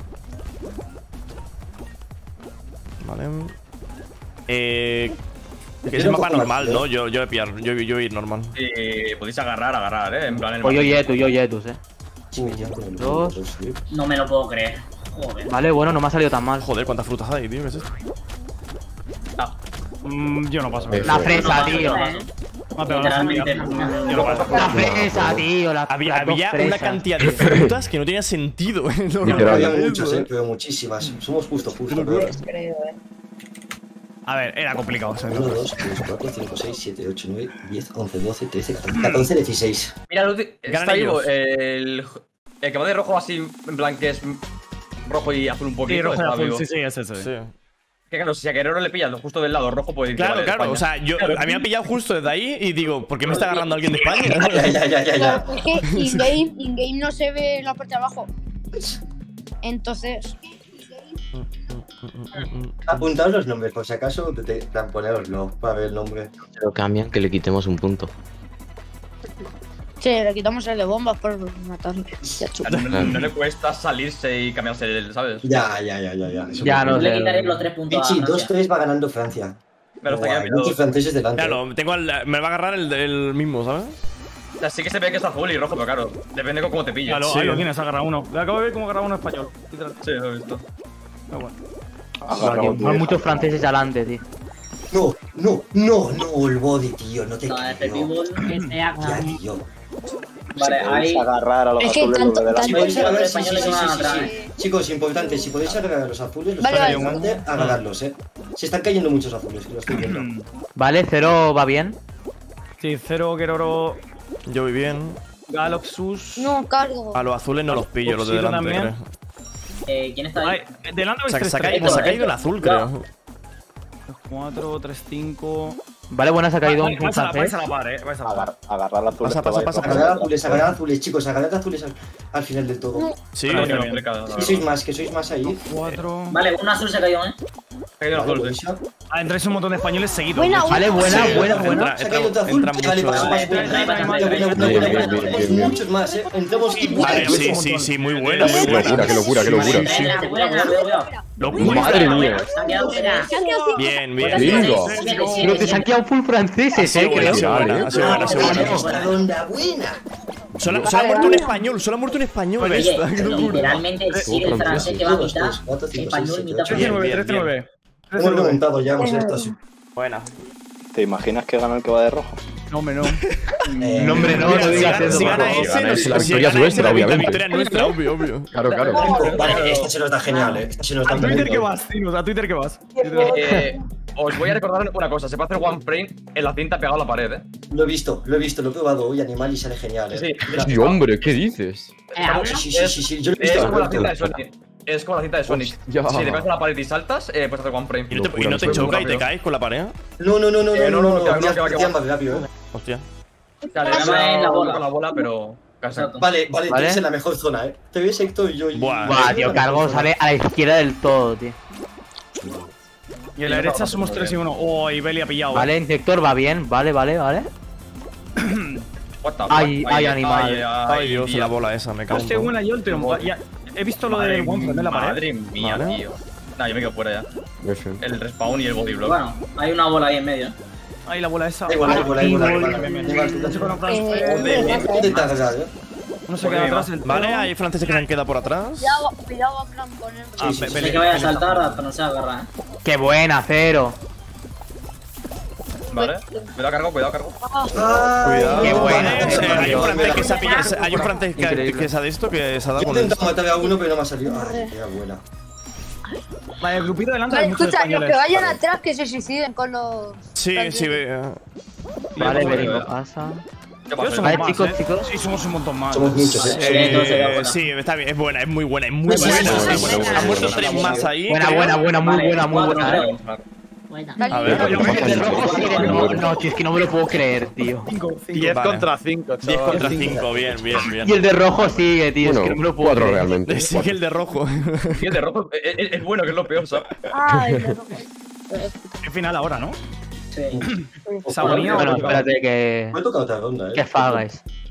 Vale. Eh. Que es el mapa normal, ¿no? Yo, yo voy a pillar, yo, yo voy a ir normal. Y podéis agarrar, agarrar, eh. En plan, el Pues yo Yetus, yo Yetus, eh. Dos. No me lo puedo creer. Joder. Vale, bueno, no me ha salido tan mal. Joder, cuántas frutas hay, tío, ¿qué es esto? Ah. Mm, yo no paso. La fresa, tío. No, pero no sabía. Literalmente no. Yo no paso. La fresa, tío. La, Había, las dos había una fresas. cantidad de frutas que no tenía sentido. ¿eh? No, no, Pero no, había no, muchos, no, eh, pero muchísimas. Somos justo, justo. Creo, eh. A ver, era complicado. ¿sabes? uno, dos, tres, cuatro, cinco, seis, siete, ocho, nueve, diez, once, doce, trece, catorce, dieciséis. Mira, el ulti- Ganan está vivo. ellos. El, el que va de rojo así, en plan que es rojo y azul un poquito. Sí, rojo y está azul. vivo. Sí, sí, es ese. Sí. Que claro, si a Guerrero le pillas justo del lado rojo, puede ir. Claro, vale, claro. España. O sea, yo, a mí me ha pillado justo desde ahí y digo, ¿por qué me está agarrando alguien de España? Ya, ya, ya, ya, ya. Claro, es que in-game in-game no se ve en la parte de abajo. Entonces, Apuntaos los nombres, por si acaso, te, te, te poneroslo para ver el nombre. Se lo cambian que le quitemos un punto. sí, le quitamos el de bombas por matarle. Ya chupa. No, no- no le cuesta salirse y cambiarse el, ¿sabes? Ya, ya, ya, ya. Ya, Eso Ya me- no Le sé. quitaré los tres puntos a Pichi, Francia. dos tres va ganando Francia. Pero está aquí a Hay mi lado. muchos franceses delante. Claro, tengo al- me va a agarrar el, el mismo, ¿sabes? O sea, sí que se ve que es azul y rojo, pero claro, depende de cómo te pilles. Ya lo, Sí. ahí lo tienes, agarra uno. Le acabo de ver cómo agarra uno español. Literal. Sí, lo he visto. Pero bueno. Hay muchos franceses adelante, tío. No, no, no, no, el body, tío, no te No, este creo. people que sea Ya, tío. Vale, ahí. agarrar a los Es que azules tanto- los de Si tanto- podéis Los agarrar, sí, sí, españoles sí, van sí, sí, atrás, sí. eh. Chicos, importante, si podéis agarrar a los azules, los Vale, que vale. hay delante, agarrarlos, eh. Se están cayendo muchos azules, que lo estoy viendo. Vale, cero va bien. Sí, Cero, Guerrero, Yo voy bien. Galoxus. No, cargo. A los azules no los pillo, los de Oxiro delante, también. creo. Eh, ¿Quién está Ay, ahí? delante O vais sea, que tres se ha tres. caído, se ha caído el azul, creo. cuatro, tres, cinco. Vale, buena, se ha caído un Vais a la- francés. vais a la par, eh. Vais a la par. Agarrar la azul. Pasa, pasa, pasa, pasa. Agarrar azules, agarrar azules, chicos, agarrar azules al, al final del todo. Sí, Pero Vale, que bien. complicado, la Que verdad. sois más, que sois más ahí. Cuatro. Vale, un azul se cayó, ¿eh? Ha caído el Vale, azul, sí. buenísima. Ah, entráis un montón de españoles seguidos. Buena, ¿no? Vale, buena, Sí, buena, entra- buena. Se ha caído otro azul. entra Vale, mucho- pasa más Vale, buena. vale, vale, Buena, vale, buena, vale, buena, vale, buena, vale, buena. vale, Tenemos vale. muchos más, eh. Entramos y Vale, sí, sí, sí, muy buena, muy Qué buena. locura, qué locura, qué locura. Vale, cuidado, cuidado, cuidado. Locura. Madre mía. Se han quedado tres. Bien, bien. Bingo. Siete, siete, Pero siete, te se han quedado full franceses, Sí, eh, buena, creo. sí, buena, ha sido buena, ha sido buena. Esta ronda buena. Solo, solo ha muerto un español, solo ha muerto un español. Oye, esta, qué locura. literalmente el sí del francés que va a mitad, español mitad trece Bien, nueve, bien, trece nueve. Hemos remontado ya, hemos esto así. Buena. ¿Te imaginas que gana el que va de rojo? No, hombre, no. Eh, No, hombre, no, Mira, no si digas gana- eso. si por gana favor. ese, Gana nos- ese, la si victoria gana es ese, nuestra, la obviamente. victoria es nuestra, obvio, obvio. Claro, claro. Vale, esta se nos da genial, eh. Esta se nos da ¿A Twitter genial. qué vas, Tinus? ¿A Twitter qué vas? Eh, os voy a recordar una cosa, se puede hacer one frame en la cinta pegado a la pared, eh. Lo he visto, lo he visto, lo he probado hoy, animal y sale genial, eh. Sí, Sí, hombre, ¿qué dices? Sí, sí, sí, sí, sí, yo lo he Es visto. como la lo he cinta de visto. Sonic. Es como la cinta de Sonic. Hostia. Si te pegas a la pared y saltas, eh, puedes hacer one frame. ¿Y no te, y no te Muy choca y te rápido. caes con la pared? No, no, no, no, Eh, no, no, no, no, no, que va, ya que va, que ya va. más rápido, eh. Hostia. O sea, le Eso es la das bola. con la bola, pero. Casi. Vale, vale, tú ¿Vale? eres en la mejor zona, eh. Te ves Héctor y yo. y- Buah. Buah, tío, cargo sale a la izquierda del todo, tío. Y en la derecha somos tres y uno. Oh, y Beli ha pillado. Vale, Insector va bien, vale, vale, vale. What the fuck? Ay, ay, animal. Ay, Ay, Dios, tío. la bola esa, me cago en Hostia, todo. buena, yo el tiro. Ya, he visto lo del one frame en la pared. Madre mía, Vale. tío. Nah, yo me quedo fuera ya. Eso. El respawn y el body block. Bueno, hay una bola ahí en medio. Ahí la bola esa. Da igual, da igual, da igual, da igual. Bien, bien, Da bien. igual, Está con un Eh, francés. Voy a intentar ganar, eh. Uno se queda atrás el Vale, hay franceses que se han quedado por atrás. Cuidado, cuidado a Fran con él. Ah, sí, Be- sí, Beli- Sé que vaya a Beli- saltar hasta no se agarra, eh. Qué buena, cero. Vale. Cuidado, cargo, cuidado, cargo. Cuidado. Qué buena, Eh, tío. hay un francés que se ha pillado. Hay un francés que, Increíble. que se ha de esto que se ha dado He con el. intentado matar a uno, pero no me ha salido. Ay, qué buena. Vale, el grupito delante Vale, hay muchos escucha, los españoles. que vayan atrás que se suiciden con los. Sí, sí, ve- Vale, Vale, Berico vale. pasa. ¿Qué Pero pasa? somos Vale, más, chicos, ¿eh? chicos. Sí, somos un montón más. Somos muchos, eh. Eh, sí, está bien, es buena, es muy buena, es muy Sí, buena. sí, sí, Han sí, muerto- sí, Han sí, muerto sí, tres sí, más sí. ahí. Buena, creo. buena, buena, muy Vale, buena, muy cuatro, buena. creo. A ver, Y el de rojo sigue. No, no, tío, es que no me lo puedo creer, tío. diez Vale. contra cinco, chaval. diez contra cinco, bien, bien, bien. Y el de rojo sigue, tío, es Bueno, que no me lo puedo cuatro creer. realmente. Sí, que el de rojo. Y el de rojo es, es- es bueno, que es lo peor, ¿sabes? Ay, de rojo. Es final ahora, ¿no? Sí. Esa agonía. Bueno, o- espérate que. Me ha tocado otra ronda, eh. Que fagáis.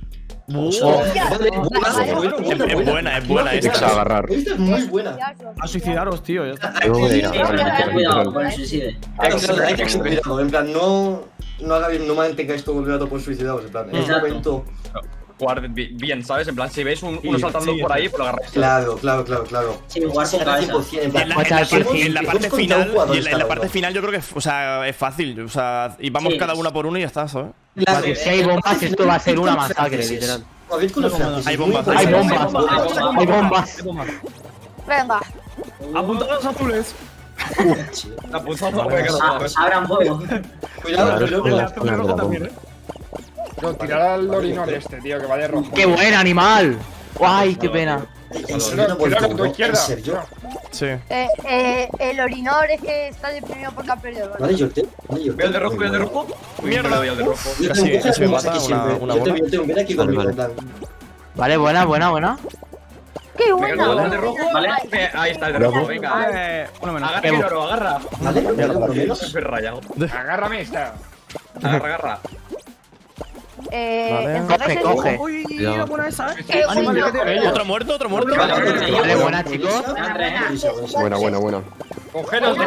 Uh, Vale, buena, Vale. bueno, es, bueno, es bueno. buena, es buena Tienes que esta. agarrar. Esta es muy buena. A suicidaros, tío. Ya está. Yo voy a ir a Hay que tener agarrar. cuidado con el suicidio. Claro, claro, hay que tener cuidado, en plan, no, no haga bien, no mantengáis todo el rato por suicidados, en plan, en este Exacto. momento. Guarden bi- bien, ¿sabes? En plan, si veis un, uno Sí, saltando sí, por ahí, sí. pues lo agarráis. Claro, claro, claro, claro. Sí, jugar con cabeza. cien por cien, en En plan, la, en la Guacha, parte, sí, en la sí. parte Dos contra final, un jugador y en la, en la cada parte uno. final yo creo que o sea, es fácil. O sea, y vamos Sí. cada una por una y ya está, ¿sabes? Claro, Vale, si hay bombas, esto va a ser una masacre, literal. A ver con los franceses, Hay muy bombas, importante. Hay bombas, hay bombas. Venga. Apunta a los azules. Sí. La punzada, Vale. venga, Ah, no, abran fuego. Cuidado, cuidado, cuidado. Azul y rojo también, eh. No, tirar al Lorinor este, tío, que va de rojo. ¡Qué buen animal! ¡Ay, qué pena! En serio, no he vuelto, Tíralo a tu ¿no? En izquierda. serio. Sí. Eh, eh, el Orinor es que está deprimido porque ha perdido. ¿vale? Vale, yo te. Vale, yo Ve al de rojo, ve al de rojo. Mierda. No le doy al de rojo. Yo Casi- tengo casi me bombas mata aquí una- siempre. una Yo te bola. yo te ven aquí Vale, conmigo, vale. en plan. Vale, buena, buena, buena. ¡Qué Venga, buena! con el de rojo. Vale. Eh, Ahí está el de rojo, venga. Eh, uno menos. Agarra, Miro, agarra. Vale, vale, por lo menos. Súper rayado. Agárrame esta. Agarra, agarra. Eh, Vale. entonces Coge, es- coge. Uy, Ya. era buena esa, eh. Qué Animal, bueno. ¿qué te- Otro muerto, otro muerto. Vale, vale. Vale, buena, chicos. Buena, buena, buena. Cogeros de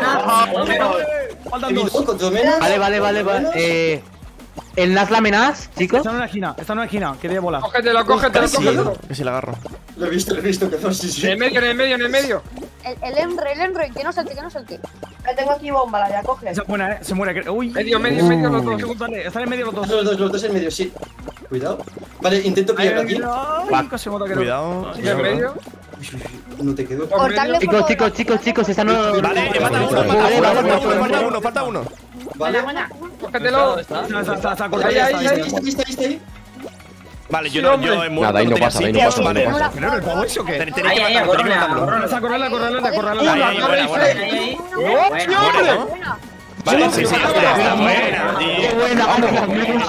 Faltan dos. Contra menos. Vale, vale, vale, vale. Eh. El Nas la amenaz, chicos. Está en una esquina, está en una esquina, que tiene bola. Cógetelo, cógetelo, Sí, cógetelo. que si la agarro. Lo he visto, lo he visto, que no, sí, sí. En el medio, en el medio, en el medio. El, el Enre, el Enre, que no salte, que no salte. Que tengo aquí bomba, la voy a coger. Esa es buena, eh. Se muere. que- Uy. Medio, medio, medio, los dos. Pregúntale, están en medio los dos. Los dos, los dos en medio, sí. Cuidado. Vale, intento pillarlo aquí. Ay, casi mata que no. Cuidado. En el medio. No te quedo. Cortarle por Chicos, favor. chicos, chicos, chicos, están no. Vale, he matado uno, Vale, falta uno, vale, falta vale, uno, vale. falta uno, falta uno. Vale. Cógetelo. Está, está, está, está Ahí, cortado, ahí, ya ahí, está, ya ahí, está. ahí, está, ahí, está, ahí. Vale, yo Sí, no, hombre. yo he muerto. Nada, ahí no tenía pasa, ahí no sitio, pasa, ahí vale. no pasa. ¿Pero el pavo eso o qué? Ten- Tenéis que Ahí, ahí, matarlo, tenéis que corona, matarlo. Correrla, correrla, correrla, correrla. Ahí, ahí, buena, buena. Ahí, ahí. ¡No, ¿no? Vale, sí, sí, buena, buena, ¡Qué tío. buena! ¡Vamos,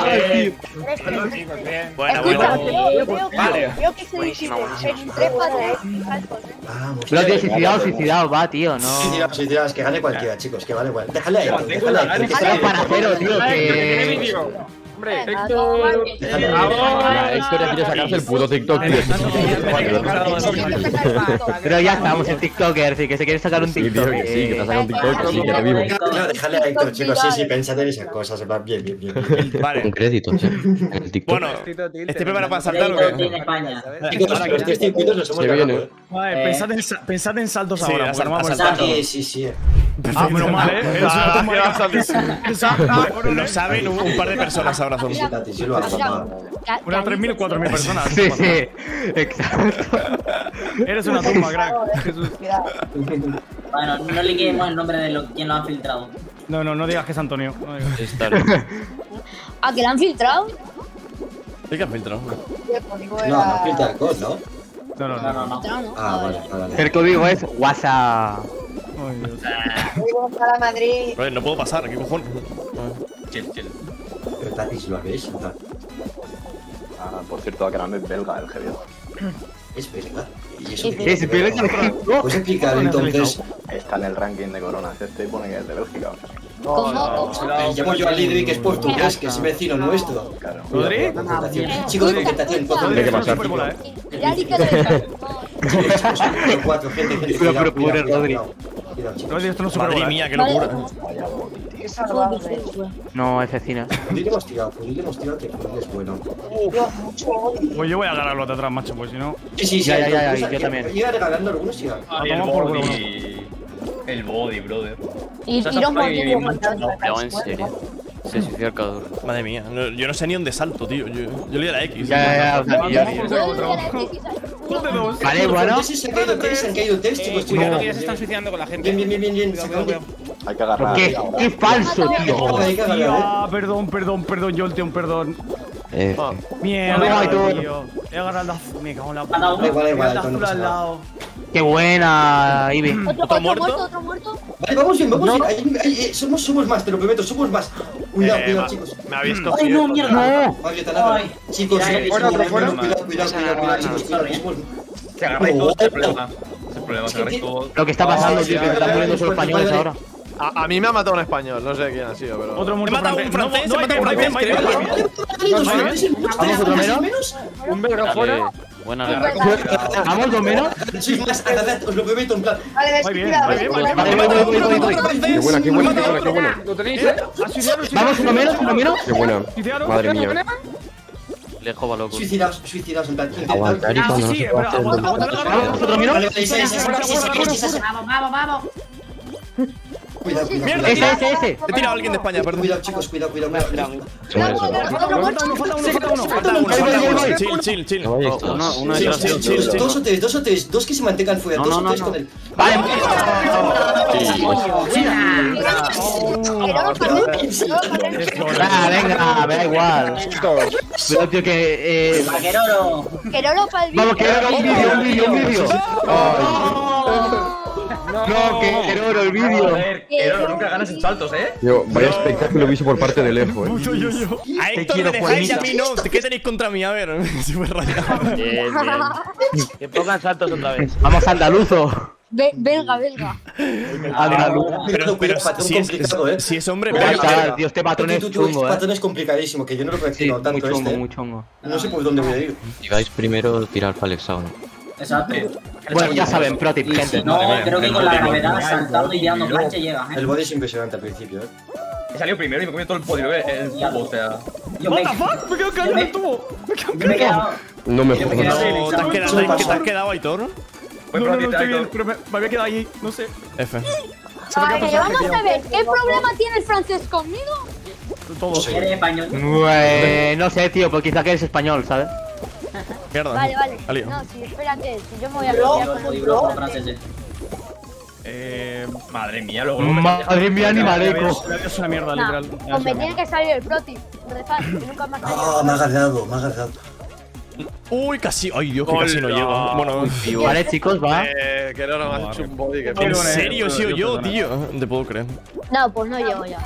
Buena, Escucha, buena. veo, veo, Vale. veo, veo que se divide en tres para tres saltos, ¿eh? Vamos. Lo tío, suicidado, suicidado, va, tío, no. Sí, tira, sí, tira, es que gane cualquiera, chicos, que vale igual. Déjale ahí, Tengo déjale la ahí. gana. déjale ahí. Para cero, tío, Tiene que. vídeo. Hombre, Venga, Héctor. Déjale ahí. La Héctor quiere sacarse el puto TikTok, tío. Pero ya estamos en TikToker, sí, que se quiere sacar un Sí, TikTok. tío, que sí, que te ha sacado un TikTok, que sí, que te vivo. Claro, déjale a Héctor, chicos, sí, sí, pensad en esas cosas, en plan, bien, bien, bien. bien. Vale. Con créditos, eh. En el TikTok. Bueno, ¿estoy preparado para saltar o qué? En España. Chicos, los tres circuitos los hemos Se ganado, viene. eh. Vale, pensad en, sa- pensad en saltos Sí, ahora. a porque sal- no vamos a a saltar. saltar. Sí, sí, sí. Ah, menos mal, eh. Es una toma de cartas. Lo saben un, un par de personas ahora son. Sí, Tati, sí lo hago. Ca- Unas tres mil, cuatro mil personas. Sí, sí, exacto. Eres una tumba, crack. Jesús. Bueno, no le quedemos el nombre de lo, quien lo ha filtrado. No, no, no digas que es Antonio. No digas. Está ¿A que la han filtrado? ¿Qué que has filtrado? No, no filtra el code, ¿no? No, no, No, no. no, no. Filtrado, ¿no? Ah, vale, vale, vale. El código es WhatsApp. Ay, Dios. Para Madrid. Joder, no puedo pasar, ¿qué cojones? Chill, chill. Pero Tati, si lo habéis, en plan, Ah, por cierto, Akram es belga, el G B. es belga. Y eso ¿Qué es belga? ¿Puedes explicar entonces? Está en el ranking de coronas este y pone que es de Bélgica. ¿Cómo? Me llamo yo a Lidri, que es portugués, que es vecino nuestro. Claro. ¿Rodri? Concentración. Chicos, concentración, Rodri, ¿Qué es una pasa? superbola, eh. Mirad y que le- Cuatro, gente, gente. Pero, cuidado, pero, pobre cuidado, Rodri. cuidado. Cuidado, chicos. Rodri, esto no es Madre superbola. mía, qué Vale. locura. No, es vecina. Podría hemos tirado, podría hemos tirado que Rodri es bueno. Pues yo voy a agarrarlo de atrás, macho, pues si no. Sí, sí, sí. Ya, ya, ya, algunos- ya, yo también. Iba regalando algunos y ya. A Y el tomar por culo, body. El body, brother. Y, O sea, y los está ahí motivos. manchado. Pero en serio. Se suicidó el Cador. Madre mía, no- yo no sé ni dónde salto, tío. Yo, yo le di a la X. Ya, ya, ya, o sea, ya, ya. Yo diría la X y sal- Vale, bueno. Sí, se han caído tres, se han caído tres, chicos, chicos. Cuidado que ya Bien, se están suicidando con la gente. bien, bien, bien, bien. Cuidado, Sacando. cuidado, Hay que agarrar. ¿Qué? ¡Qué falso, tío! Hay que agarrar, eh. Ah, perdón, perdón, perdón, Jolteon, perdón. Eh, Mierda, Ay, todo. tío. He agarrado la azul, me cago en la Da uno. Da igual, da igual, Mira, la no azul pasa al nada. lado. ¡Qué buena, Ivy! Otro, otro muerto, otro muerto. Vale, vamos bien, vamos bien. Ahí- ahí- eh, somos, somos más, te lo prometo, somos más. Cuidado, Eh, cuidado, va- chicos. Me habéis Ay, cogido. no, mierda. ¡No! Vale, Tanaka. Ay. Chicos, Mira, somos fuera, más, fuera. cuidado, cuidado, cuidado, cuidado, chicos, cuidado, que somos- Que agarráis todos, es el Oh, problema. Es el problema, que agarráis todos. Lo que está pasando, Oh, tío, que me están muriendo solo españoles ahora. A, a mí me ha matado un español, no sé quién ha sido, pero. Otro muerto. He matado un francés, he matado un francés. Vamos, otro menos. Un belga fuera. Buena. Vamos, dos menos. Sois más, agarrad, os lo prometo, en plan. Vale, Muy bien, cuidado, muy bien, cuidado. vale, He matado un francés. Qué buena, qué buena, qué buena, qué buena. Lo tenéis, eh. Vamos, uno menos, uno menos. Qué buena. Madre mía. Lejos va loco. Suicidaos, suicidaos, en plan. Aguantar y Ah, cuando sí, no sí, se pero puede hacer el aguanta, doble. aguanta, aguanta. Otro menos. Vale, vale, ese, ese, ese, ese, ese, ese. Vamos, vamos, vamos. Cuidado, cuidado. Mierda, Ese, tío. ese, ese. He tirado a alguien de España, perdón. Cuidado, chicos, cuidado, cuidado, cuidado. Se muere solo. Falta uno, falta uno, falta uno. Falta uno, falta uno. Chill, chill, chill. No vayáis Uno, todos. uno Sí, detrás sí, de sí, otro. sí. Dos o tres, dos o tres, dos que se mantengan fuera, No, dos o no, tres no, con no. él. Vale. Ah, venga, me da igual. Pero tío que eh. Vaqueroro. Querolo para el Vamos, que vídeo. haga un vídeo, un vídeo, un vídeo. No, que quiero el vídeo. Joder, Querolo, nunca ganas en saltos, ¿eh? Yo, vaya espectáculo visto por parte del Ejo, eh. Yo, yo, yo. A Te Héctor quiero, le dejáis y a Juanita. mí no. ¿Qué tenéis contra mí? A ver, súper rayado. Bien, bien. Que pongan saltos otra vez. Vamos, andaluzo. Be- belga, belga. Andaluz. Pero, pero, patrón si es, complicado, eh. si es hombre, Ya, pero- chaval, tío, este patrón Tú, es tú, tú, este chungo, eh. patrón es complicadísimo, que yo no lo he Sí, practicado muy tanto chungo, este. muy chungo. No sé por dónde voy a ir. Si vais primero, tirar para el hexágono. Exacto. Bueno, ya saben, pro tip, Y gente. si no, creo que con la gravedad, saltando y dando plancha llega, El ¿eh? body es impresionante al principio, eh. He salido primero y me he comido todo el podio, ¿eh? El tubo, o sea. Yo me, What the fuck? Me quedo callado en el tubo. Me quedo yo me he quedado. No me Yo me jodas. quedé- No, te has quedado, te has- te has quedado, Aitor. Voy No, por no, aquí, no, estoy bien, Aitor. pero me, me había quedado ahí, no sé. F. Vale, vamos a ver, ¿qué problema tiene el francés conmigo? Todos. Eres español. Eh, no sé, tío, pues quizá que eres español, ¿sabes? Mierda. Vale, vale. Alio. No, sí, espérate, si yo me voy a Yo pelear no con soy un bro con francés. franceses. Eh. Madre mía, luego. luego me- Madre mía, ni maleco. Es una mierda, Nah, literal. pues me tiene que salir el pro tip. Rezar, que nunca me ha salido. Ah, me ha agarrado, me ha agarrado. Uy, casi. Ay, Dios, que casi no llego. Bueno, Vale, chicos, va. Eh, que no, no, me has hecho un body que. ¿en serio he sido yo, tío? Te puedo creer. No, pues no llego ya.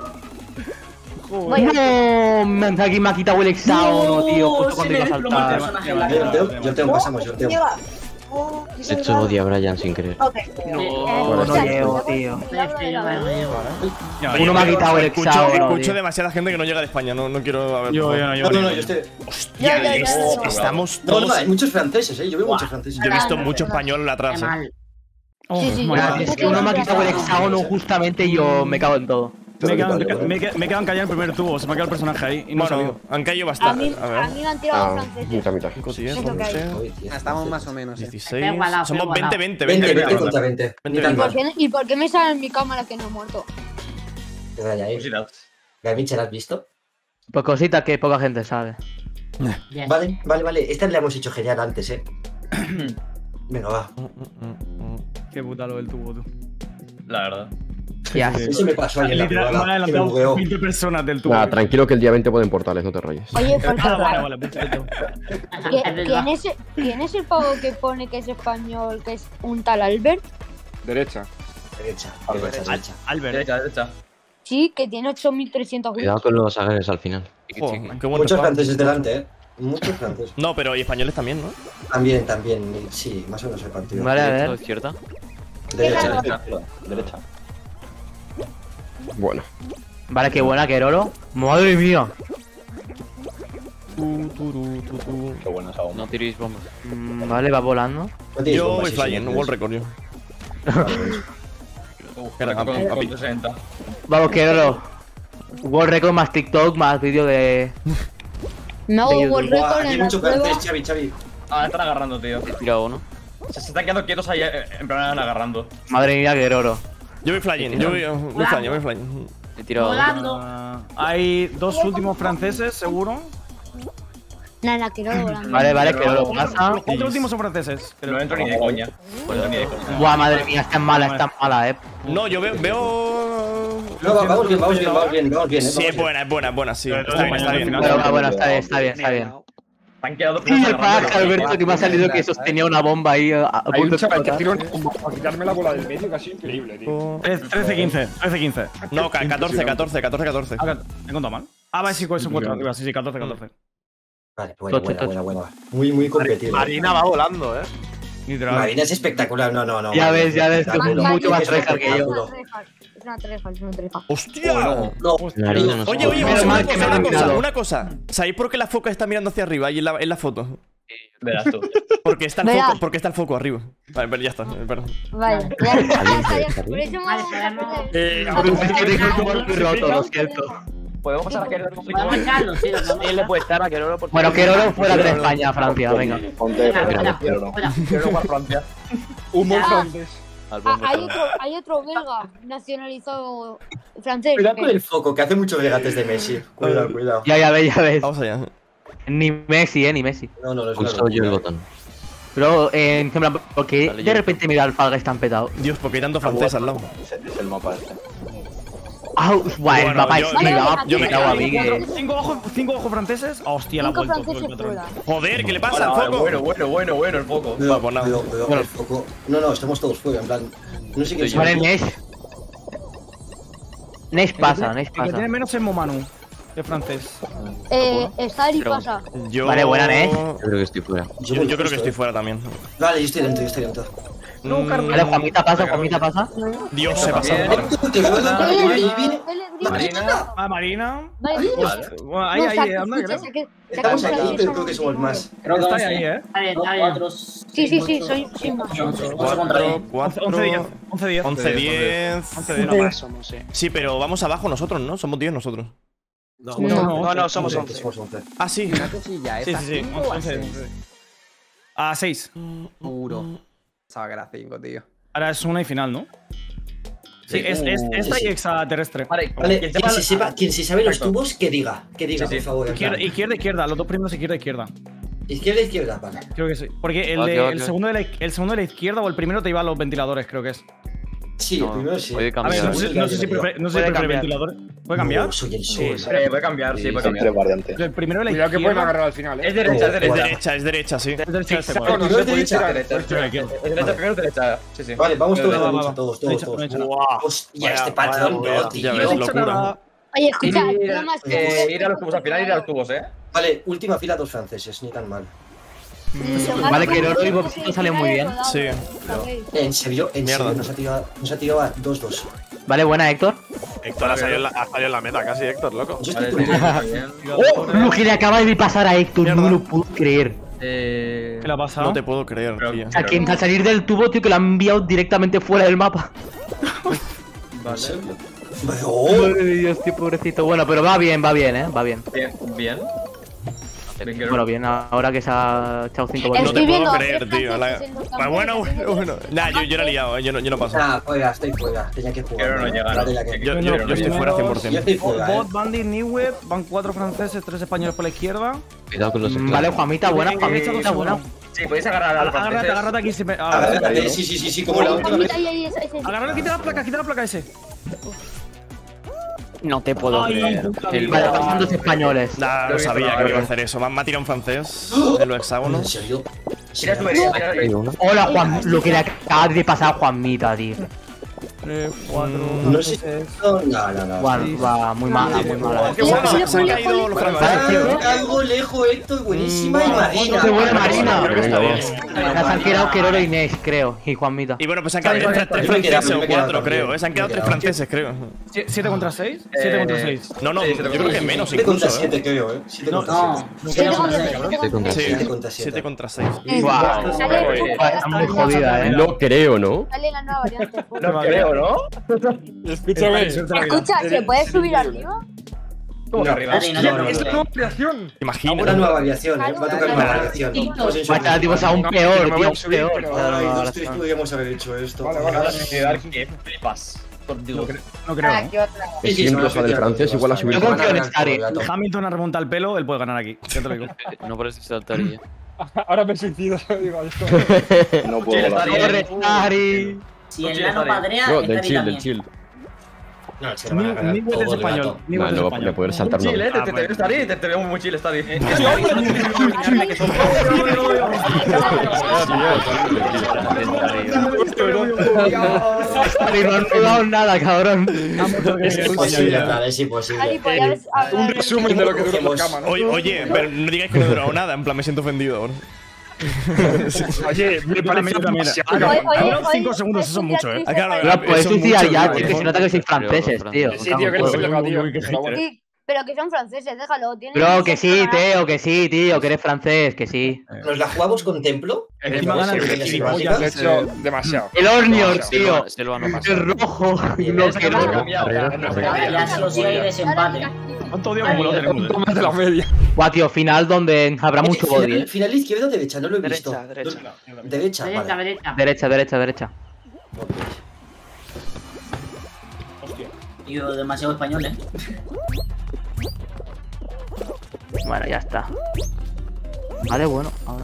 Voy a... No, me han aquí me ha quitado el hexágono, tío, justo cuando iba a saltar. Yo, yo, yo tengo, pasamos, yo tengo. He hecho odio a Brian sin querer. No, no llego, tío. Ya, Uno me ha quitado el escucho, hexágono, escucho tío. demasiada gente que no llega de España. No, no quiero. A ver, Yo, por yo favor. no, yo No, no, no. no, yo estoy. Hostia, Yo, yo, yo, es- yo, yo. estamos No, no, todos. hay muchos franceses, eh. Yo veo muchos franceses. Yo he visto no, mucho no. español atrás. eh. Sí, sí, Bueno, yo- es que uno me ha quitado el hexágono justamente y yo me cago en todo. Me he quedado, me he quedado- me he quedado encallado en el primer tubo, se me ha quedado el personaje ahí y no he Bueno, salido. han caído A bastante. mí, A a ver. mí me han tirado los Ah, franceses. mitad, mitad. cinco, diez, Eso que hay. once, Estamos más o menos. eh. dieciséis. Está igualado, Somos está veinte, igualado. veinte, veinte, veinte. veinte contra veinte. Ni veinte, tan ¿Y por, mal. qué, ¿Y por qué me sale en mi cámara que no he muerto? Te da ya ahí. Curiosidad. Garmiche, ¿la has visto? Pues cositas que poca gente sabe. Bien. Vale, vale, vale. Esta la hemos hecho genial antes, eh. Venga, va. Qué puta lo del tubo, tú. La verdad. Ya. Eso me pasó ayer en la Literal, me han privada, que me adelantado bugueó. veinte personas del tubo. Nada, tranquilo que el día veinte pueden portales, no te rayes. Oye, por Ah, favor. vale, vale, perfecto. ¿Quién, quién es, ¿Quién es el pavo que pone que es español, que es un tal Albert? Derecha. Derecha, derecha, derecha. Albert. Derecha, derecha. Sí, que tiene ocho mil trescientos Cuidado con los agueres al final. Jo, qué buen Muchos tocado. franceses delante, eh. Muchos franceses. No, pero y españoles también, ¿no? También, también. Sí, más o menos el partido. Vale, a ¿Derecha o ver. izquierda? Derecha, Derecha. derecha. Derecha. Bueno. Vale, qué buena, que Keroro. Madre mía. Tu, turu, tu, tu. Qué buena esa bomba. No tiréis bombas. Mm, Vale, va volando. No tienes Yo bombas, voy sí, flying, sí, world record yo. Uf, Espera, con, a- a- con sesenta. Vamos, Keroro. World Record más TikTok más vídeo de. Me hago De world Buah, record aquí hay en la mucho prueba. francés, Xavi, Xavi. Ah, están agarrando, tío. He tirado uno. Se, se están quedando quietos ahí, eh, en plan agarrando. Madre mía, Keroro. Yo voy flying, yo voy, voy flying, voy flying. He tirado uno. Volando. Ah, hay dos últimos franceses, seguro. Nada, que no volando. Vale, vale, Keroro pasa. Los cuatro últimos son franceses. No entro ni de coña. No entro ni de coña. Buah, madre mía, está mala, está mala, eh. No, yo veo. veo... No, va- vamos bien, vamos bien, vamos bien, vamos bien, eh. Sí, vamos es bien. buena, es buena, es buena, sí. Pero Está bien, está bien. Pero va, bueno, está bien, está bien, está bien. Han quedado Y el pack, Alberto, que me ha salido que sostenía una bomba ahí a, a Hay un punto de chaval que explotar. tira una para quitarme la bola del medio, casi increíble, tío. trece quince, trece quince. No, ca- catorce, catorce, catorce, catorce. Ah, ¿he contado mal? Ah, vale, sí, pues son cuatro arriba. Sí, sí, catorce, catorce. Vale, buena, Tocho, buena, buena, buena. Muy, muy competido. Marina va volando, eh. Marina es espectacular, no, no, no. Ya ves, ya ves, mucho más treja que yo. Es una treja, es una treja. ¡Hostia! No, no. Oye, oye, Menos una mal que cosa, me lo una he cosa, mirado. una cosa. ¿Sabéis por qué la foca está mirando hacia arriba ahí en la, en la foto? Verás tú. Porque está el Verás. foco, porque está el foco arriba. Vale, pero ya está, perdón. Vale, ya está, ya está, ya está. Por eso vamos a Eh, roto, lo siento. ¿Podemos pasar a Keroro? Podemos echarlo, sí, lo podemos Él le puede estar a Keroro porque... Bueno, Keroro fuera de España, Francia, venga. Ponte echar. Fuera, Keroro. fuera, fuera. Keroro para Francia. Humor Ah. francés. Al Ah, buen hay veterano. otro, hay otro belga nacionalizado francés. Cuidado ¿qué? con el foco, que hace muchos regates de Messi. Cuidado, cuidado. Ya, ya ves, ya ves. Vamos allá. Ni Messi, eh, ni Messi. No, no, no es una Justo yo el locura. botón. Pero, eh, en plan, porque Dale, de yo. repente mira al Fall Guys tan petado. Dios, porque hay tanto francés al lado. Es, es el mapa este. Ah, guau, el Bueno, mapa yo- es yo- mega yo me petado a mí Cuatro- que... Cinco ojos, cinco ojos franceses. Hostia, la ha Cinco vuelto todo el franceses patrón. fuera. Joder, ¿qué le pasa al Bueno, foco? bueno, bueno, bueno, bueno, el foco. Pero, Va, pues nada. pero, pero, Bueno. el foco. No, no, estamos todos fuera, en plan. No sé qué Vale, Nesh. Nesh pasa, Nesh El que tiene pasa. menos es Momanu, de francés. Eh, está y Pero- pasa. Yo... Vale, buena, ¿eh? Yo creo que estoy fuera. Yo, yo creo que estoy fuera también. Vale, yo estoy dentro, yo estoy dentro. Mm, Vale, Juanmita pasa, Juanmita pasa. Dios, se pasa. Bien. Te veo dentro, Él- baby. él- Marina. Ah, Marina. Vale, Bueno, ahí, no, ahí, saca- anda, escucha, creo. saca- Estamos saca un aquí, francés pero a creo que somos más. Creo que Está once. ahí, eh. Está bien, Dos, está bien. cuatro. Sí, sí, sí, soy, soy más. Ocho contra diez. cuatro, once diez. once diez. once diez. once diez. No más somos, sí. Sí, pero vamos abajo nosotros, ¿no? Somos diez nosotros. No, No, no, somos once. Somos once. Ah, sí. Sí, ya, Sí, está sí, sí. cinco o a once, seis. once. A seis. Puro. Pensaba que era cinco, tío. Ahora es una y final, ¿no? Sí, es, es esta y extraterrestre. Vale, Vale, quien quien sepa- se, sepa, quien se sabe los Perfecto. tubos, que diga. Que diga, Sí, sí. por favor. en Izquierda, plan. izquierda, izquierda. Los dos primeros izquierda, izquierda. Izquierda, izquierda, vale. Creo que sí. Porque el, Ok, de, ok. el, segundo de la, el segundo de la izquierda o el primero te iba a los ventiladores, creo que es. Sí, el primero sí. Puede A ver, cambiar. no sé, no sé si prefiere no sé si Puede prefiere cambiar. ventiladores. ¿Puede cambiar? No, soy el sol. Eh, puede cambiar, sí, puede Son tres cambiar. variantes. El primero de la Cuidado que pueden izquierda. agarrar al final, Es eh. derecha, es Es derecha. derecha, es derecha, sí. Es derecha, este, No, bueno. no Primero se puede derecha. tirar. Derecha, Izquierda, izquierda. es derecha, primero derecha. Sí, sí. Vale, vamos todos a Va, la va, derecha, va. todos, No he todos, hecho- no he todos. hecho nada. Hostia, Vaya, este patrón, vaya, no, tío. ya ves, No he hecho locura. nada. Oye, escucha, Ir, tío, más eh, ir a los tubos, al final ir a los tubos, eh. Vale, última fila, dos franceses, ni tan mal. Vale, que Keroro y Bobcito salen muy bien. Sí. En serio, en Mierda. serio, nos ha tirado, nos ha tirado a dos dos. Vale, buena, Héctor. Héctor ha salido, en la, ha salido en la meta casi, Héctor, loco. Yo estoy Vale, por sí, bien. ¡Oh! Lo que le acaba de pasar a Héctor, no me lo puedo creer. Eh. ¿Qué le ha pasado? No te puedo creer, tío. O sea, que al salir del tubo, tío, que lo han enviado directamente fuera del mapa. Oh, Madre de Dios, tío, pobrecito. Bueno, pero va bien, va bien, eh, va bien. Bien, bien. Bien, quiero- Bueno, bien, ahora que se ha echado cinco No goles. Estoy te puedo viendo a creer, tres tío. La... franceses en los Ah, bueno, campeones, bueno, bueno. Nah, yo, yo no he liado, eh, yo no, yo no paso. Ah, fuera, estoy fuera, tenía que jugar. Quiero no llegar, La ¿no? tenía que- Yo, Bueno, yo, yo yo estoy fuera cien por Yo cien. estoy fuera, eh. Bot, Bandit, Neweb, van cuatro franceses, tres españoles por la izquierda. Cuidado con los Mm, esclavos. Vale, Juanmita, buena, Eh, Juanmita, eh, buena. Sí, podéis agarrar a los Agárrate, franceses. agárrate aquí. Si me... ah, Agárrate, sí, sí, sí, sí, como la última vez. Ahí, ahí, ese, ese. Agárrate, quita la placa, quita la placa ese. No te puedo Ay, creer. puta El- vida. Vale, pasan dos españoles. Nah, no sabía que iba a hacer eso. Me ha tirado un francés en los ¿En hexágonos. serio? Tira tu herida, tira tu herida. Hola, Juan, lo que le acaba de pasar a Juanmita, tío. tres, cuatro, No sé. No, no, no. no. Juan, va, muy mala, muy mala. Se, se- se han caído los franceses. Ah, algo lejos, Héctor, buenísima y Marina. Qué buena Marina. Creo que está bien. Las han quedado Keroro y Inés, creo, y Juanmita. Y bueno, pues se han quedado tres, tres Yo me he quedado, franceses yo o me he quedado cuatro, también. creo. eh, Se han quedado Me he tres quedado. franceses, creo. ¿siete contra seis? siete contra seis. No, no, Sí, yo siete creo contra que menos siete incluso. contra siete, eh. creo, eh. siete No, contra No, siete. no Siete queremos contra hacer. siete. siete contra Sí, seis. siete contra siete. siete contra seis. Guau, Sale, está muy jodida, eh. No creo, ¿no? sale la nueva variante. No creo, ¿no? Escúchame. Escucha, ¿se puede subir arriba? ¿Cómo que arriba? Dale, no, no, no. Es la nueva creación. Imagina. Una nueva variación, eh. Va a tocar una Claro. variación. Claro. Vamos en Va a estar, tipo, o sea, aún No, peor, no me voy tío, a subir, peor. pero- Ay, Ahora dos, está. tres podríamos haber hecho esto. Vale, vale, Ahora vale. me quedar que flipas. Contigo. No creo. Ah, ¿no? qué otra. Sí, sí, Siempre sí, sale el sí, francés, sí, igual a sí, subir. sí, Yo confío en van a ganar Scary. todo el rato. Hamilton a remontar el pelo, él puede ganar aquí. Ya te lo digo. No parece saltaría. Ahora me suicido, digo esto. No Sí, puedo está volar. bien. Corre, Scary. Si el nano padrea, No, Scary del chill, del también. chill. No, se lo van a ganar Neweb todo es el español. rato. Neweb No, es no, español. le puedes saltar Chile, eh, no. te, te, te veo estar ahí, te, te veo muy chill, está ahí. Scary, no han dado nada, cabrón. Es imposible, claro, es imposible. Ari, podías hablar- Un resumen de lo que dura la Cogemos. cama, ¿no? Oye, oye, pero no digáis que no he durado nada. En plan, me siento ofendido ahora. Oye, me parece demasiado. cinco segundos, eso es mucho, eh. Claro, puedes suicidar ya, es que se nota que sois franceses, tío. Sí, tío, que no se lo tío. Sí, pero que son franceses, déjalo. Bro, que sí, Teo, que sí, tío, que eres francés, que sí. ¿Nos la jugamos con templo? Encima ganan el gilipollas, de hecho, demasiado. El Ornior, tío. El rojo. Y no, que no. Ya solo si hay desempate. ¿Cuánto odio acumulado tenemos? Más de la media. Buah, tío, final donde habrá mucho body. ¿Final izquierda o derecha? No lo he visto. Derecha, derecha. Derecha, Derecha, vale. derecha. Derecha, derecha, derecha. Tío, demasiado español, eh. Bueno, ya está. Vale, bueno, ahora.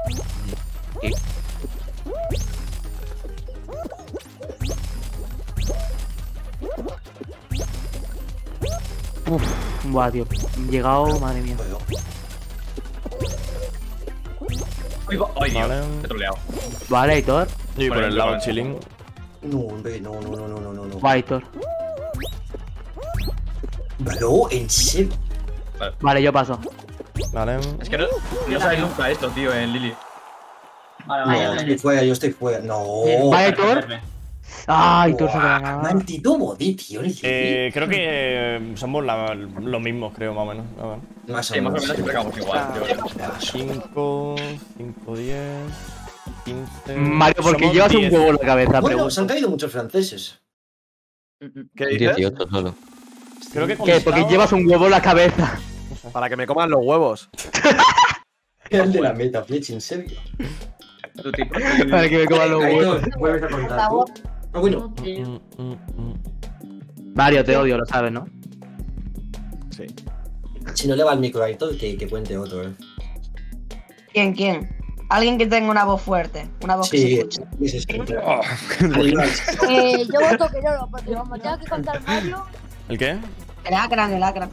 Uf, buah, tío. Llegado, madre mía. Ay, Dios, he troleado. Vale, Hitor. Y por el lado chilling. No, hombre, no, no, no, no, no, no. Vale, Hitor. Bro, en serio. Vale, yo paso. Vale. Es que no, no sabes nunca esto, tío, en Lili. Vale, No, vale, estoy fuera, yo estoy fuera. No. Vale, Hitor. Ah, Hitor se queda nada. Maldito body, tío. Eh, creo que eh, somos la, los mismos, creo, más o menos. A ver. Más o Sí, más o menos. menos siempre acabamos igual. cinco, cinco, diez, quince. Mario, ¿por qué Somos llevas un diez. huevo en la cabeza? Bueno, Pregunto. se han caído muchos franceses. ¿Qué dices? dieciocho solo. Creo que ¿Qué? Porque llevas un huevo en la cabeza. Para que me coman los huevos. El de la meta, Fletch, en serio. Para que me coman los huevos. Vuelves a contar tú. Ah, bueno. Mario, te odio, lo sabes, ¿no? Sí. Si no le va el micro a Aitor, que, que cuente otro, eh. ¿Quién, quién? Alguien que tenga una voz fuerte, una voz que se Sí, escuche. sí, se escucha. Eh, yo voto que no, porque como tengo que contar Mario. ¿El qué? El Acran, el Acran.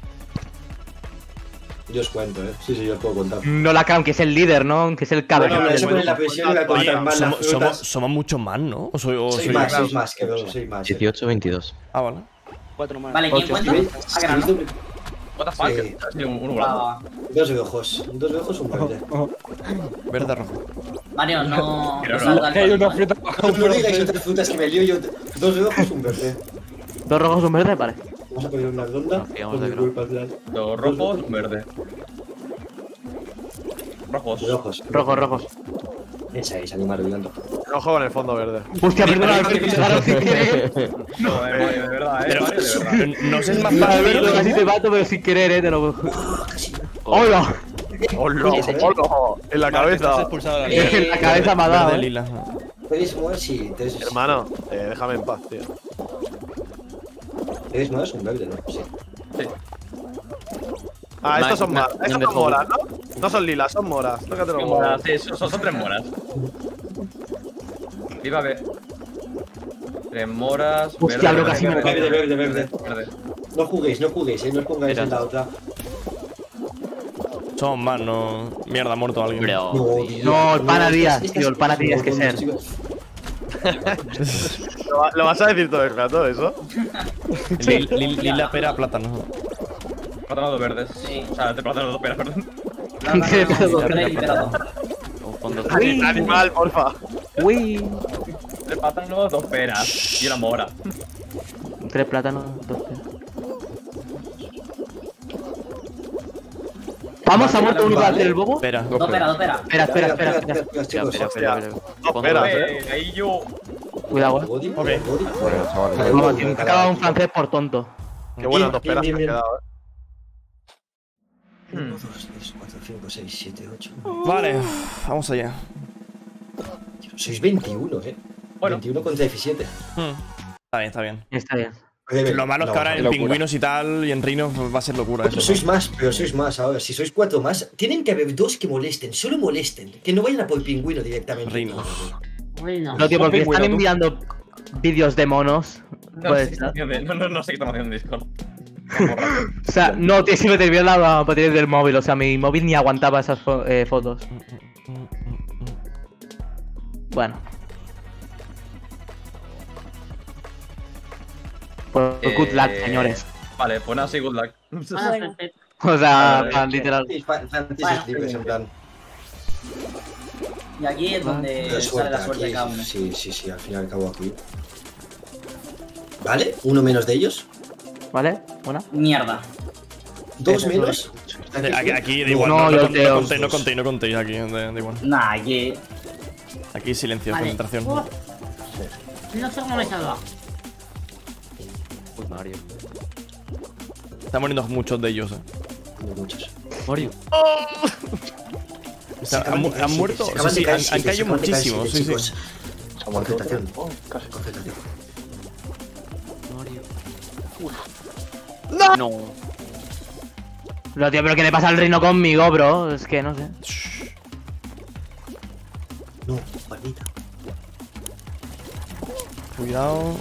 Yo os cuento, eh. Sí, sí, yo os puedo contar. No la Crown, que es el líder, ¿no? Que es el cabrón. Bueno, eso pone la presión y voy a contar más las Somos, somos, frutas. somos muchos más, ¿no? ¿O soy, o Soy soy más, yo? sois más, que vos, sois más. dieciocho, veintidós. Ah, vale. Cuatro más. Vale, ¿quién cuenta? Acran, ¿no? What the fuck? Sí. Sí, un- uno Va, volando. va. Dos rojos. Dos rojos, un verde. Verde, rojo. Mario, no. Pero no no. salga el Hay una código, fruta. No digáis otras frutas que me lío yo. Dos rojos, un verde. Dos rojos, un verde, vale. Vamos a poner una ronda. Nos fiamos con de el Crown. golpe atrás. Dos rojos, un verde. Rojos. Rojos. Rojos, rojos. Esa es, animal olvidando. Rojo en el fondo verde. Hostia, perdona, me he pegado sin querer. No, de Mario, de verdad, eh. Pero, Mario, de verdad. no sé, es más A ver, fácil. casi te mato, pero sin querer, eh, te lo. ¡Hola! ¡Hola! ¡Hola! En la cabeza. En la cabeza me ha dado. Verde, eh. lila. ¿Podéis mover? Sí. ¿Tenéis Hermano, eh, déjame en paz, tío. ¿Tenéis mover? Es un verde, ¿no? Sí. Ah, estos son Ma- más. ma- Estos no son me moras, ¿no? No son lilas, son moras. Tócate los Qué huevos. moras, sí, son, son tres moras. Viva B. Tres moras. Hostia, verde, bro, casi me Verde, verde, verde. Verde. No juguéis, no juguéis, eh. No os pongáis en la otra. Somos más, no. Mierda, ha muerto alguien. Bro. tío. No, el pana estas- Díaz, estas- tío, el pana Díaz que ser. chicos. ¿Lo, va- lo vas a decir todo el rato, eso? Lil- lil- Lila, pera, plátano. Plátano dos verdes. Sí. O sea, de plátano dos peras, perdón. ¿Qué pedo? Ani- Animal, porfa. Uy. De plátano dos peras. Y una mora. Tres plátanos, dos peras. Vamos, ha muerto uno para hacer el bobo. Espera. Dos peras, dos peras. Espera, espera, espera. espera. espera, chicos. Espera, espera, espera. Dos peras, eh. Eh, ahí yo. Cuidado, eh. Body, Ok. body. Vamos, tío, me ha acabado un francés por tonto. Qué buenas Bien, dos peras que bien, han bien. quedado, eh. uno, dos, tres, cuatro, cinco, seis, siete, ocho. Vale, vamos allá. Sois veintiuno, eh. Bueno. veintiuno contra diecisiete. Hmm. Está bien, está bien. Está bien. Lo malo es que ahora en pingüinos y tal y en rinos va a ser locura eso. Pero sois más, pero sois más ahora. Si sois cuatro más, tienen que haber dos que molesten, solo molesten. Que no vayan a por pingüino directamente. Rino. Bueno. No, tío, porque Pingüino, están tú. enviando vídeos de monos. No, Pues, sé qué estamos haciendo, no, no, no sé qué estamos haciendo en Discord. o sea, no, tío, si me te la batería del móvil. O sea, mi móvil ni aguantaba esas fo- eh, fotos. Bueno. Pues good luck, Eh, señores. Vale, pues nada, sí, good luck. Ah, perfecto. O sea, Vale. plan, literal. Sí, fa- franceses Bueno. libres, en plan. Y aquí es donde Pero sale suerte, la suerte de aquí, cada uno. Sí, sí, sí, al fin y al cabo aquí. ¿Vale? Uno menos de ellos. ¿Vale? Buena. Mierda. Dos Eso, menos. Aquí, aquí da igual, No, no, no, yo no, te- no contéis, no contéis, no contéis aquí, da, da igual. Nah, aquí. Aquí silencio, Vale. concentración. Oh. No sé cómo me he salvado. Uy, Mario. Están muriendo muchos de ellos, eh. Muchos. Mario. O sea, Se han, acaban de mu- caer han siete, muerto, se sí, acaban de sí, caer han, siete, han se caído acaban de caer muchísimos, siete, sí, sí. chicos. Concentración. Concentración. Mario. ¡No! No. Lo tío, pero ¿qué le pasa al reino conmigo, bro? Es que no sé. No, palmita. Cuidado.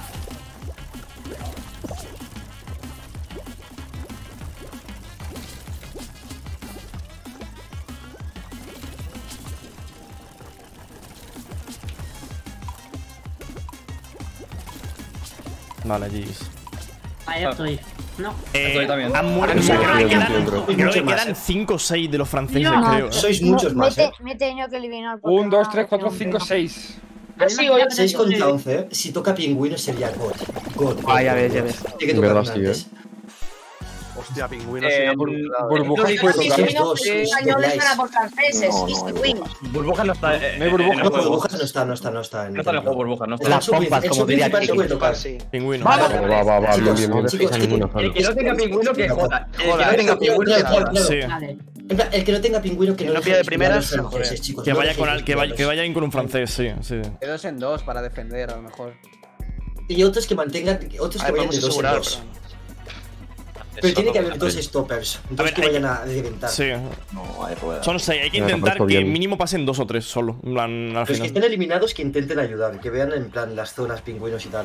Vale, Gis. Ahí estoy. No. Eh, Estoy también. han muerto, o sea, creo que quedan, creo que Mucho más, quedan eh. cinco o seis de los franceses, No, creo. ¿eh? Sois muchos me, más, te- eh. me he tenido que eliminar. porque Un, dos, no- tres, cuatro, cinco, seis. Yo sigo, yo seis contra once, eh. Si toca pingüino sería God. God. Ah, ya ves, ya ves. Tiene que tocar Verdad, una sí, antes. Hostia, pingüino Eh, se ha bur- involucrado. Burbujas puede Sois tocar. dos, sois españoles dobláis. para por franceses. No, no, Easy hay win. Burbujas no está. eh, No hay eh, burbujas. en el No, juego. burbujas no está, no está, no está. en- No está en el juego burbujas, no está. Las En su pompas, en como su diría principal se Kiki. puede tocar. Pingüino. Vale, Va, va, va, va, bien, bien, bien. Chicos, Dejáis ninguno, El Pablo. que no tenga pingüino que joda. El que Joda, no tenga eso, pingüino que joda. Sí. Vale. En plan, el que no tenga pingüino que Que no no deje pide de de primeras, estudiar los joder. franceses, chicos, Que no vaya dejéis con de al, que vaya, que estudiarlos. vaya in con un francés, sí, sí. De dos en dos para defender, a lo mejor. Y otros que mantengan, otros A que ver, vayan de podemos dos en asegurar, dos. Pero tiene que haber dos stoppers, dos ver, que hay vayan a reventar. Sí. No, hay ruedas. Son seis, hay que Venga, intentar conozco que bien. mínimo pasen dos o tres solo. En plan, al Los que final. estén eliminados que intenten ayudar, que vean en plan las zonas, pingüinos y tal.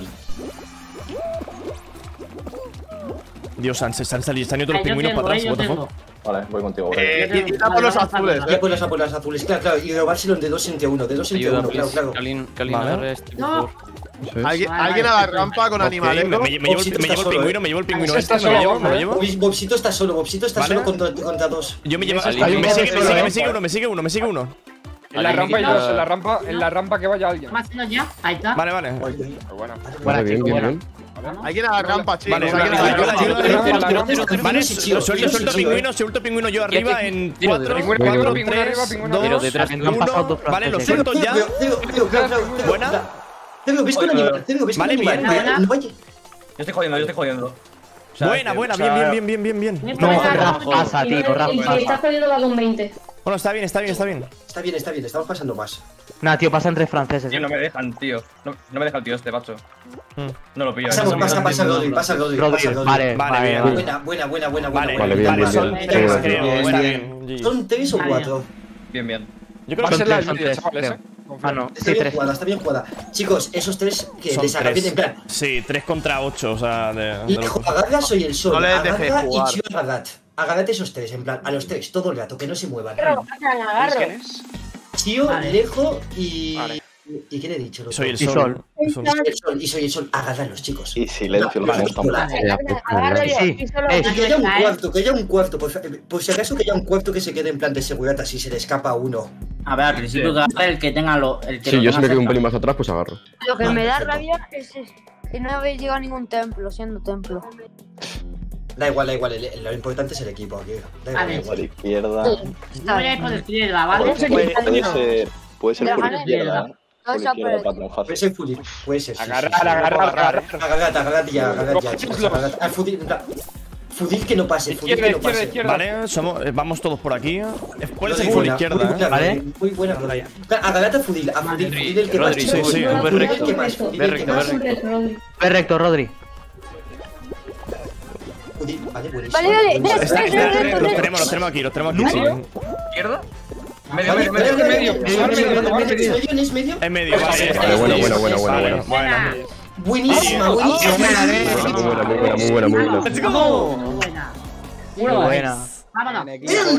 Dios, han, se han salido, se han ido todos Ahí los yo pingüinos tengo, para ahí atrás, yo what the tengo. fuck. Vale, voy contigo. voy Eh, contigo. y tira por los azules, Ya eh. por las por las azules, claro, claro, y robárselo de dos entre uno, de dos entre Ayuda, uno, claro, please. claro. Que alguien, que alguien Vale. agarre este, No. por favor. Eso es. Alguien, Vale, alguien vale, a la rampa con Ok, animales. me, me, me llevo, el- Bobsito me llevo está el solo, pingüino, eh. me llevo el pingüino Ese este, está me lo solo, llevo, me lo ¿eh? llevo. Bobs- Bobsito está solo, Bobsito está Vale. solo contra, contra dos. Yo me llevo. Ese Me está sigue, me sigue, solo, me ¿eh? sigue uno, me sigue uno, me sigue uno. En la Alguien rampa hay que dos, quita- en la rampa, en la rampa que vaya alguien. Más o menos ya. Ahí está. Vale, vale. Bueno. Vale, bien, bien, bien. Alguien a la rampa, chicos. Vale, alguien a la ayuda, rampa. ayuda, ayuda, ayuda. Vale, Sí, suelto, sí, suelto sí, sí, pingüino, eh. suelto pingüino yo arriba en Tiro de cuatro, pingüino cuatro, arriba, pingüino tres, arriba, pingüino dos, Tiro detrás, que han pasado dos uno. Vale, lo franceses. suelto ya. Cego, cego, cego, claro, claro. Buena. Cego, ves con animal, Cego, ves con Vale, animal. bien, Mira, bien. no vaya. Yo estoy jodiendo, yo estoy jodiendo. O sea, Buena, que- buena, o sea, bien, bien, bien, bien, bien, bien. No, Raf pasa, tío, Raf El que está pasa. jodiendo va con veinte. Bueno, está bien, está bien, está bien. Está bien, está bien, estamos pasando más. Nah, tío, pasan tres franceses. Tío, no me dejan, tío. No, no me deja el tío este, macho. Hmm. No lo pillo. Pasamos, no, pasa, no, pasa, no, Rodri, no, pasa, Rodri, Rodri, pasa, Rodri. vale, Vale, vale, bien. vale. Buena, buena, buena, buena, buena. Vale, Vale, bien, vale, bien, son bien. tres, Bien, creo. bien, Buena, bien. bien. ¿Son tres o Vale. cuatro? Bien, bien. Yo creo Va a que ser son la tres, son línea, tres, chavales, creo. eh. Ah, no, Está sí, bien tres. jugada, está bien jugada. Chicos, esos tres que Son les agarren tres. en plan. Sí, tres contra ocho, o sea, de, de Lejo, locos. Agaga, soy el sol. No les dejéis Agaga y jugar. Chio Agagat. Agagat esos tres, en plan, a los tres, todo el rato, que no se muevan. Agarro. ¿Quién es? Chio, Vale. Lejo y. Vale. ¿Y quién he dicho? Los Soy el dos? Y sol. sol. El sol. Soy el sol y soy el sol. Agadlos, chicos. Y silencio, lo Vale, que estamos. vale. Ya, pues, Agarro vale. yo. Sí, y solo- eh, Y que haya un Ahí está, ¿eh? cuarto, que haya un cuarto, por, fa- por si acaso que haya un cuarto que se quede en plan de seguridad, así se le escapa uno. A ver, al principio que agarre el que tenga lo. El que Sí, lo yo tenga si me quedo un cerca. pelín más atrás, pues agarro. Lo que Vale, me da perfecto. rabia es es que no habéis llegado a ningún templo, siendo templo. Da igual, da igual, el- lo importante es el equipo aquí. Da igual, Vale. da A la igual. izquierda. No vayáis por izquierda, ¿vale? Puede ser. Puede ser por Déjame izquierda. No Por se izquierda apure. para tan Puede fácil. ser Fudil, puede ser. sí, sí, Agarrar, sí. agarrar, agarrar. Agagat, Agagat ya, Agagat ya, chicos. Agagat. Al Fudil, en plan, Fudil que no pase, Fudil Izquierda, que no izquierda, pase. izquierda. Vale, somos, eh, vamos todos por aquí. Eh, Puede ser Muy por buena, izquierda, muy eh. buena, ¿Vale? Muy buena, Rodri. Agagat a Fudil, a Fudil, Fudil el que más. Rodri, sí, sí, Fudil ve el recto. que más, Fudil Ve el que recto, más. ve recto. Ve recto, Rodri. Fudil, vale, buenísimo. Vale, vale, buenísimo. Está, Red, está, red, red, los red. tenemos, los tenemos aquí, los tenemos aquí. Sí. ¿Izquierda? Medio, Vale, medio, vale, medio. vale, medio, vale, medio, vale, medio, vale, medio, vale, medio. ¿Es medio? ¿Es medio? En medio, vale. Vale, buena, buena, buena, buena, Vale, buena. buena. Buenísima, buenísima. Muy buena, muy buena, muy buena, muy buena. Let's go. Buena. Muy buena. Vámonos.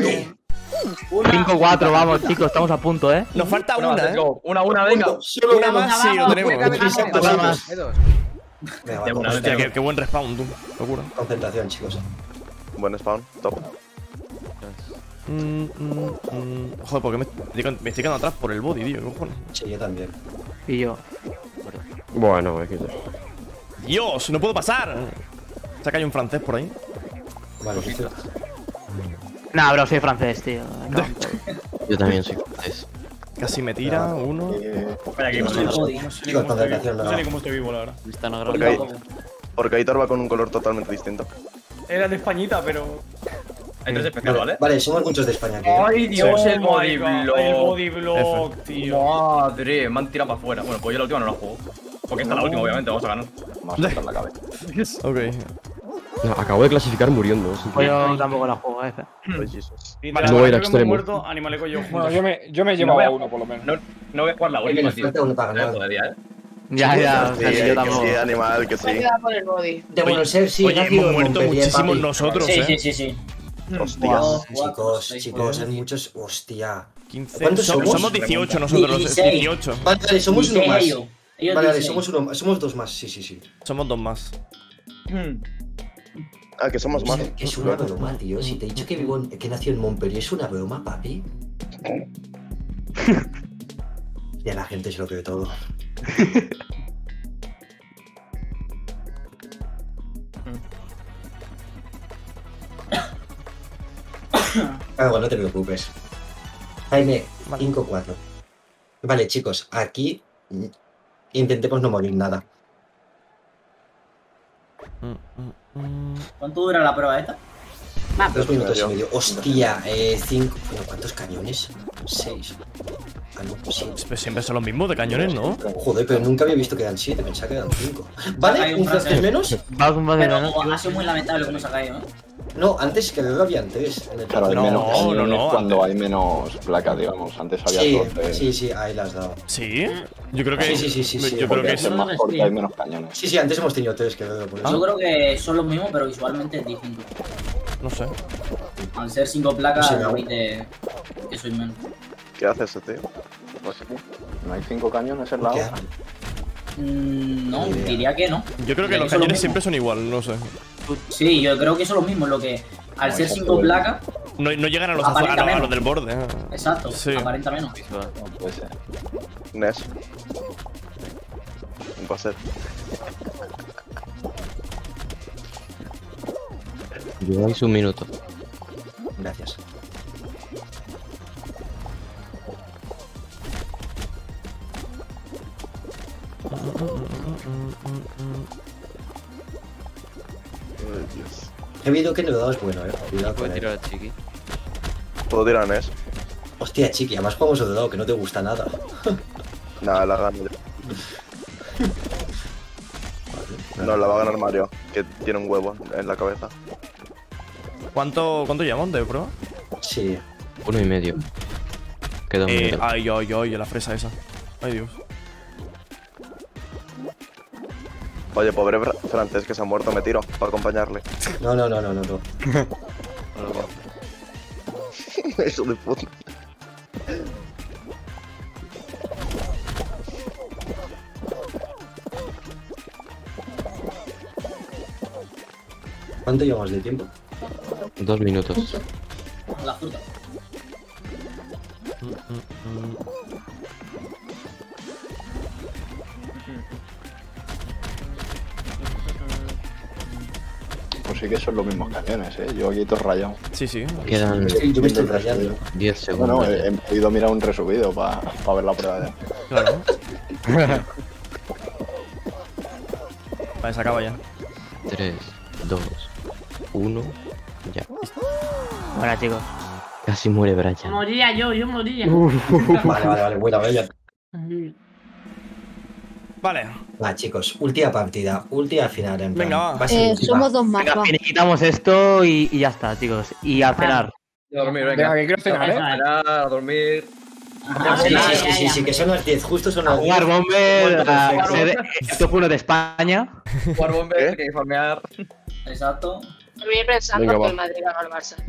cinco cuatro, vamos, chicos, estamos a punto, eh. Nos falta Una, una, let's eh. go. Una, una, venga. Solo Una más, sí, lo tenemos. Una más. Hay dos. Venga, De va, una, Hostia, qué, qué buen respawn, tú. Locura. concentración, chicos. Buen spawn, top. Mm, mm, mm. Joder, porque me, me estoy quedando atrás por el body, tío. ¿Qué cojones? Sí, yo también. Y yo. Bueno, es que... ¡Dios! ¡No puedo pasar! ¿Se ha caído un francés por ahí? Vale, sí. Nah, bro, soy francés, tío. No. Yo también soy francés. Casi me tira uno. Espera, que No sé ni cómo estoy vivo, la verdad. Está no Porque, ahí- porque Aitor va con un color totalmente distinto. Era de Españita, pero. Hay tres especiales, ¿vale? Vale, somos muchos de España aquí. ¡Ay, Dios! Sí. El Oh my God, bodyblock. el bodyblock, tío. Madre, me han tirado para afuera. Bueno, pues yo la última no la juego. Porque esta es la última, obviamente, vamos a ganar. Más a la cabeza. Ok. No, acabo de clasificar muriendo. Es Pues yo tampoco la juego, eh. Pues Jesus. Vale, no voy a ir a hemos extremos. muerto, Animaleco y yo juntos. Bueno, yo me, yo me he llevado a uno, por lo menos. No, no voy a jugar la Es que última, nos tío. falta uno para ganar. Todavía, ¿eh? Ya, ya, o sea, Sí, que yo que tampoco. sí, animal, que sí. por el body. De bueno ser, sí, Oye, nacido hemos en muerto Montpellier, muchísimos papi. nosotros, Sí, eh. sí, sí, sí. Hostias. Chicos, chicos, hay muchos. Hostia. quince. ¿Cuántos So- somos? somos dieciocho nosotros, dieciséis. dieciocho. Vale, vale, somos uno Dice más. ellos. Ellos Vale, vale, dicen. somos uno más. Somos dos más, sí, sí, sí. Somos dos más. Ah, que somos más. Es una broma, tío. Si te he dicho que vivo en, que nació en Montpellier, es una broma, papi. Ya la gente se lo cree todo. Ah, bueno, no te preocupes. Jaime, cinco cuatro. Vale, chicos, aquí mm, intentemos no morir nada. ¿Cuánto dura la prueba esta? Dos minutos y medio. Hostia, eh, cinco. Bueno, ¿cuántos cañones? Seis. Ah, no, siete. Pues siempre son los mismos de cañones, ¿no? Joder, pero nunca había visto que eran siete, pensaba que eran cinco. ¿Vale? ¿Un francés menos? Va con más de Pero ganas. ha sido muy lamentable cómo se ha caído, ¿eh? No, antes que luego habían tres. En el Claro, hay No, menos no, cañones no, cuando antes. hay menos placas, digamos. Antes había Sí, doce. sí, sí, ahí las has dado. Sí. Yo creo que. Sí, sí, sí, sí, sí. Yo creo Porque que es es. más corta hay menos cañones. Sí, sí, antes hemos tenido tres, que luego por eso. Yo creo que son los mismos, pero visualmente es distinto. No sé. Al ser cinco placas, Sí, no no. permite que soy menos. ¿Qué hace ese tío? ¿No hay cinco cañones en la ¿Qué? hoja? Mm, no, diría que no. Yo creo que Diría los son cañones mismos. siempre son igual, no sé. Sí, yo creo que son los mismos, lo que al ser cinco Exacto. placas, No, no llegan a los, Aparenta a, los- a menos. los del borde. ah. exacto, Sí. aparenta menos. No puede ser. Nes. Un placer. Lleváis un minuto. Gracias. Ay, Dios. He oído que Nevado es bueno, eh. Cuidado con Puedo él. tirar a Chiqui. ¿Puedo tirar a Nes? Hostia, chiqui, además jugamos de lado, que no te gusta nada. Nada, la gano yo. No, la va a ganar Mario, que tiene un huevo en la cabeza. ¿Cuánto, ¿Cuánto llevamos de prueba? Sí. Uno y medio. Queda un Eh, minuto. ay, ay, ay, la fresa esa. Ay, Dios. Oye, pobre fr- francés que se ha muerto, me tiro para acompañarle. No, no, no, no, no. no. Eso de puta. ¿Cuánto llevamos de tiempo? Dos minutos. La fruta. Pues sí que son los mismos cañones, ¿eh? Yo aquí todo rayado. Sí, sí. Quedan Estoy- yo me estoy rayando. diez segundos. Bueno, he, he ido a mirar un resubido para ver la prueba ya. Claro. Vale, se acaba ya. tres, dos, uno. Ya. Bueno, chicos. Casi muere Brian. Moría yo, yo moría. Vale, vale, vale, buena, buena. Vale. Va, chicos, última partida, última final en plan. Venga, va. a ser Eh, última. somos dos más, Venga, va. finiquitamos esto y, y ya está, chicos. Y a cenar. Y a dormir, Venga, venga. que quiero cenar, A ¿eh? cenar, a dormir. Ajá, Sí, ya, sí, ya, sí, sí, ya. sí, que son las diez, justo son las diez. Jugar Bomber, Bueno, a perfecto. ser el top uno de España. Jugar bomber, que farmear. Exacto. Voy pensando Venga, que va. el Madrid ganó al Barça.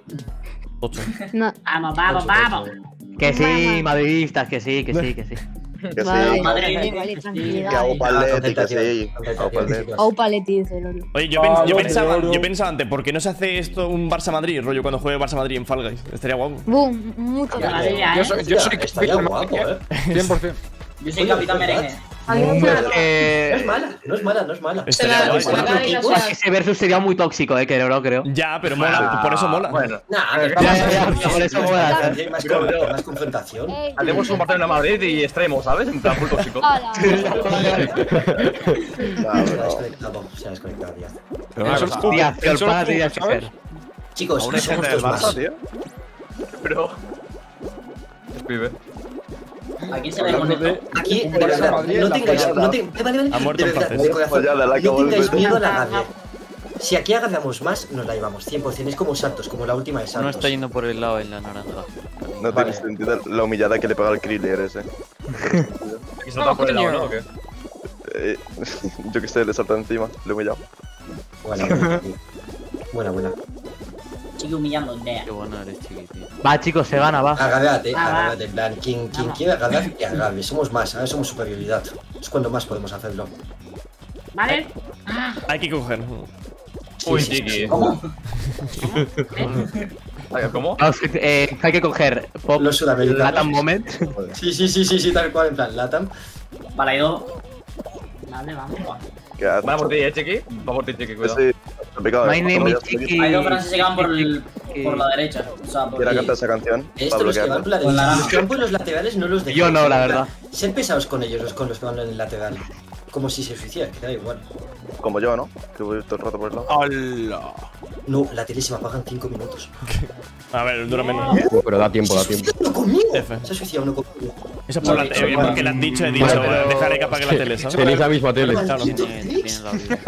ocho. No. Vamos, vamos, vamos. Que sí, madridistas, que sí, que sí, que sí. Que Vale, sí. vale, vale, tranquilidad. Que hago eh. paletti, que sí. Hago paletti. Au paletti, dice Lolo. Oye, yo, pens- yo pensaba, yo pensaba antes, ¿por qué no se hace esto un Barça-Madrid, rollo, cuando juegue Barça-Madrid en Fall Guys? Estaría guapo. Boom, mucho Madre mía, Yo ¿eh? soy, yo soy Estaría capitán guapo, merengue, eh. cien por cien. Yo soy capitán merengue. No es mala, no es mala, no es mala. Estaría guapo. Ese versus sería muy tóxico, eh, que no creo. Ya, pero mola, por eso mola. Bueno, Nah, Ya, ya, ya, por eso mola. hay más, con- más confrontación. Ey, hacemos un Barcelona-Madrid y extremo, ¿sabes? En plan full tóxico. ala. Se ha desconectado, se ha desconectado ya. Pero una cosa, Hostia, pero el solo pana tenía que ¿sabes? ser. Chicos, aún hay somos gente del dos Barça, más. tío. Pero. Escribe. ¿A quién se le Hablando conectó? de Aquí, un de verdad, Barça-Madrid en no la tengáis, follada. no tengáis, vale, vale, Ha muerto de en verdad, francés. de corazón, Follada, la no acabo de tengáis ver. miedo a la Gabe. Si aquí agarramos más, nos la llevamos, cien por cien, es como Santos, como la última de Santos. No está yendo por el lado en la naranja. No tiene sentido la humillada que le pega al Kriller ese. ¿Y se nota por el lado, no? ¿O qué? Eh, yo que sé, le salta encima, le he humillado. Buena, buena, buena, buena. Sigue humillando, Nea. Qué bueno eres, chiquitín. Va, chicos, se gana, va. Agárrate, Ah, va. agárrate, en plan, quien, quien quiera agarrar, que agarre. Somos más, ¿sabes? Somos superioridad. Es cuando más podemos hacerlo. ¿Vale? Hay que coger. Sí, Uy, sí, sí, Chiqui. sí. ¿Cómo? ¿Cómo? Vamos, eh, hay que coger Pop Los sudamericanos. Latam Moment. Sí, sí, sí, sí, sí, tal cual, en plan, Latam. Vale, hay dos. Vale, vamos. ¿Qué haces? Va por ti, eh, Chiqui. Va por ti, Chiqui, cuidado. Sí, está picado. My eh. name is Cuando ya- Chiqui. Hay dos franceses que van por, el, por la derecha. O sea, por Quiera el- cantar esa canción Esto para los que van bloquearlo. por la Con derecha. la Los que van por los laterales no los dejéis. Yo no, la en plan, verdad. Ser pesados con ellos, los con los que van en el lateral. Como si se suicidan, que da igual. Como yo, ¿no? Que voy todo el rato por el lado. ¡Hola! No, la tele se me apaga en cinco minutos. A ver, dura menos. Pero da tiempo, da Se ha tiempo. suicidado uno conmigo. F. Se ha suicidado uno conmigo. Eso por la tele, porque le han dicho, he dicho, Vale, pero- dejaré que apague la tele, ¿sabes? Tenéis la misma tele. Claro. Tiene, tiene la vida.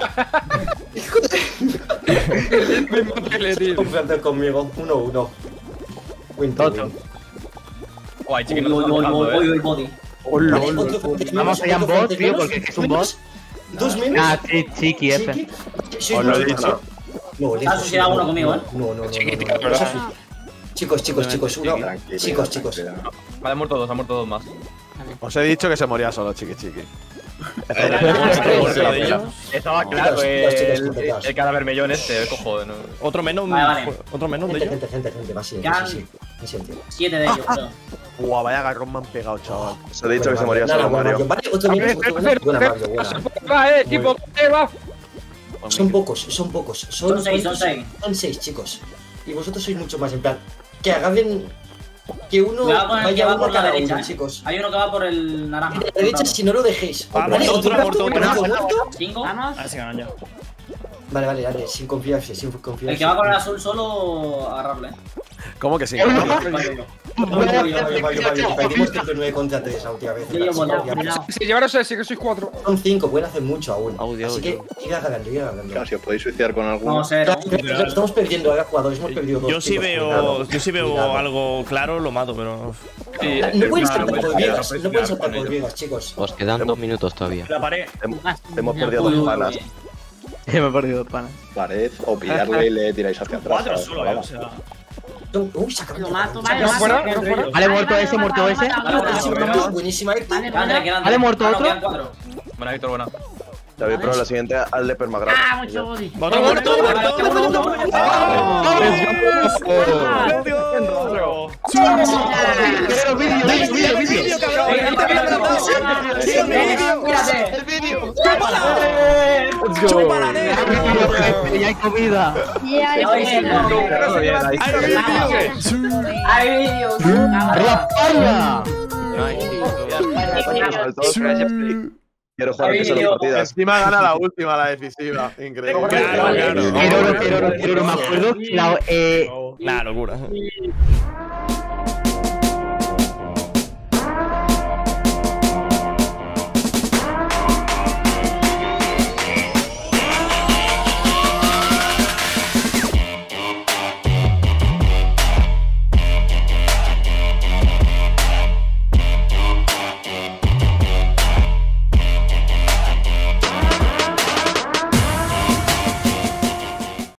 Confrontar conmigo, uno uno. Win to Toto. win. Guay, Chiqui, Uy, no uy, está uy, bajando, uy, uy, eh. body. Vale, otro francés menos, Vamos allá en otro bot, francés tío, menos, porque es un menos, Dos menos. Ah, sí, Chiqui, F. Chiqui. Sois Os lo he más dicho. personas. No, Se ha suicidado no, uno conmigo, ¿eh? No, no, no, no, no, Chiquitito, no, no, ¿verdad? se ha suicidado. Chicos, chicos, chicos, uno. Tranquilo, Chicos, chicos. tranquilo. Vale, han muerto dos, han muerto dos más. Os he dicho que se moría solo, chiqui chiqui. Estaba claro, Chicos, eh, chicos, el, chicos. el cadáver mellón este, cojo. No. Otro menos, Vale, vale. otro menos de Gente, ellos. gente, gente, gente, va sí, Ya. sí, sí. Me siento. Siete de ellos, creo. Buah, vaya garrón me han pegado, chaval. Os he dicho que se moría Nada, solo, buena, Mario. Vale, otro menos, otro menos. Buena, Mario, buena. eh, equipo, eh, va. Son pocos, son pocos. Son, Son seis, son ¿cuántos? seis. Son seis, chicos. Y vosotros sois mucho más, en plan. Que agarren. Que uno Cuidado con el que vaya va uno por la cada derecha, uno, eh. chicos. Hay uno que va por el naranja. De la derecha, si no lo dejéis. Ah, Vale, muerto, otro otro, muerto, muerto, muerto, muerto. muerto. Cinco. Ah, se ganan ya. Vale, vale, vale, sin confiarse, sin confiarse. El que va con el azul solo, agarrarle. ¿Cómo que sí? Mario, Mario, Mario, Mario, que perdimos ciento nueve contra tres la última vez. Yo llevo Sí, volado, ya- cuidado. Si llevaros ese, que sois cuatro. Son cinco, pueden hacer mucho aún. Audio, Así que audio. ir agarrando, ir agarrando. Claro, si os podéis suicidar con alguno. Vamos a ver. Claro, Estamos perdiendo ahora jugadores, hemos perdido dos. Yo sí chicos, veo, cuidado, yo sí veo cuidado. algo claro, lo mato, pero. Sí, No pueden claro, saltar puedes por pillar, viegas, puedes no pueden pillar saltar con por ellos. viegas, chicos. Os quedan dos minutos todavía. La pared. Hemos, hemos perdido Uy, uy, dos uy, panas. uy. Me he perdido dos panas. Pared o pillarle y le tiráis hacia atrás. Cuatro ¿sabes? solo, Vamos. eh, o sea. Son- Uy, se acaban Lo de mato, acabar. vale, ¿No lo fuera? mato. ¿No fuera? Vale, muerto ese, muerto ese. Buenísima, buenísima. Vale, quedan Vale, muerto Ah, no, otro. quedan cuatro. Buena, Víctor, buena. David, pero la siguiente hazle permagrab. Ah, mucho body. Otro muerto, muerto. Pero vídeo, vídeo, vídeo, vídeo. Ya hay comida. Ya, ya, ya. Hay vídeos. ¡Arriba España! Quiero jugar que solo partidas. Encima gana la última, la decisiva. Increíble. Claro, claro. Quiero oro, quiero oro, quiero oro. Me acuerdo que la, eh, Nah, locura.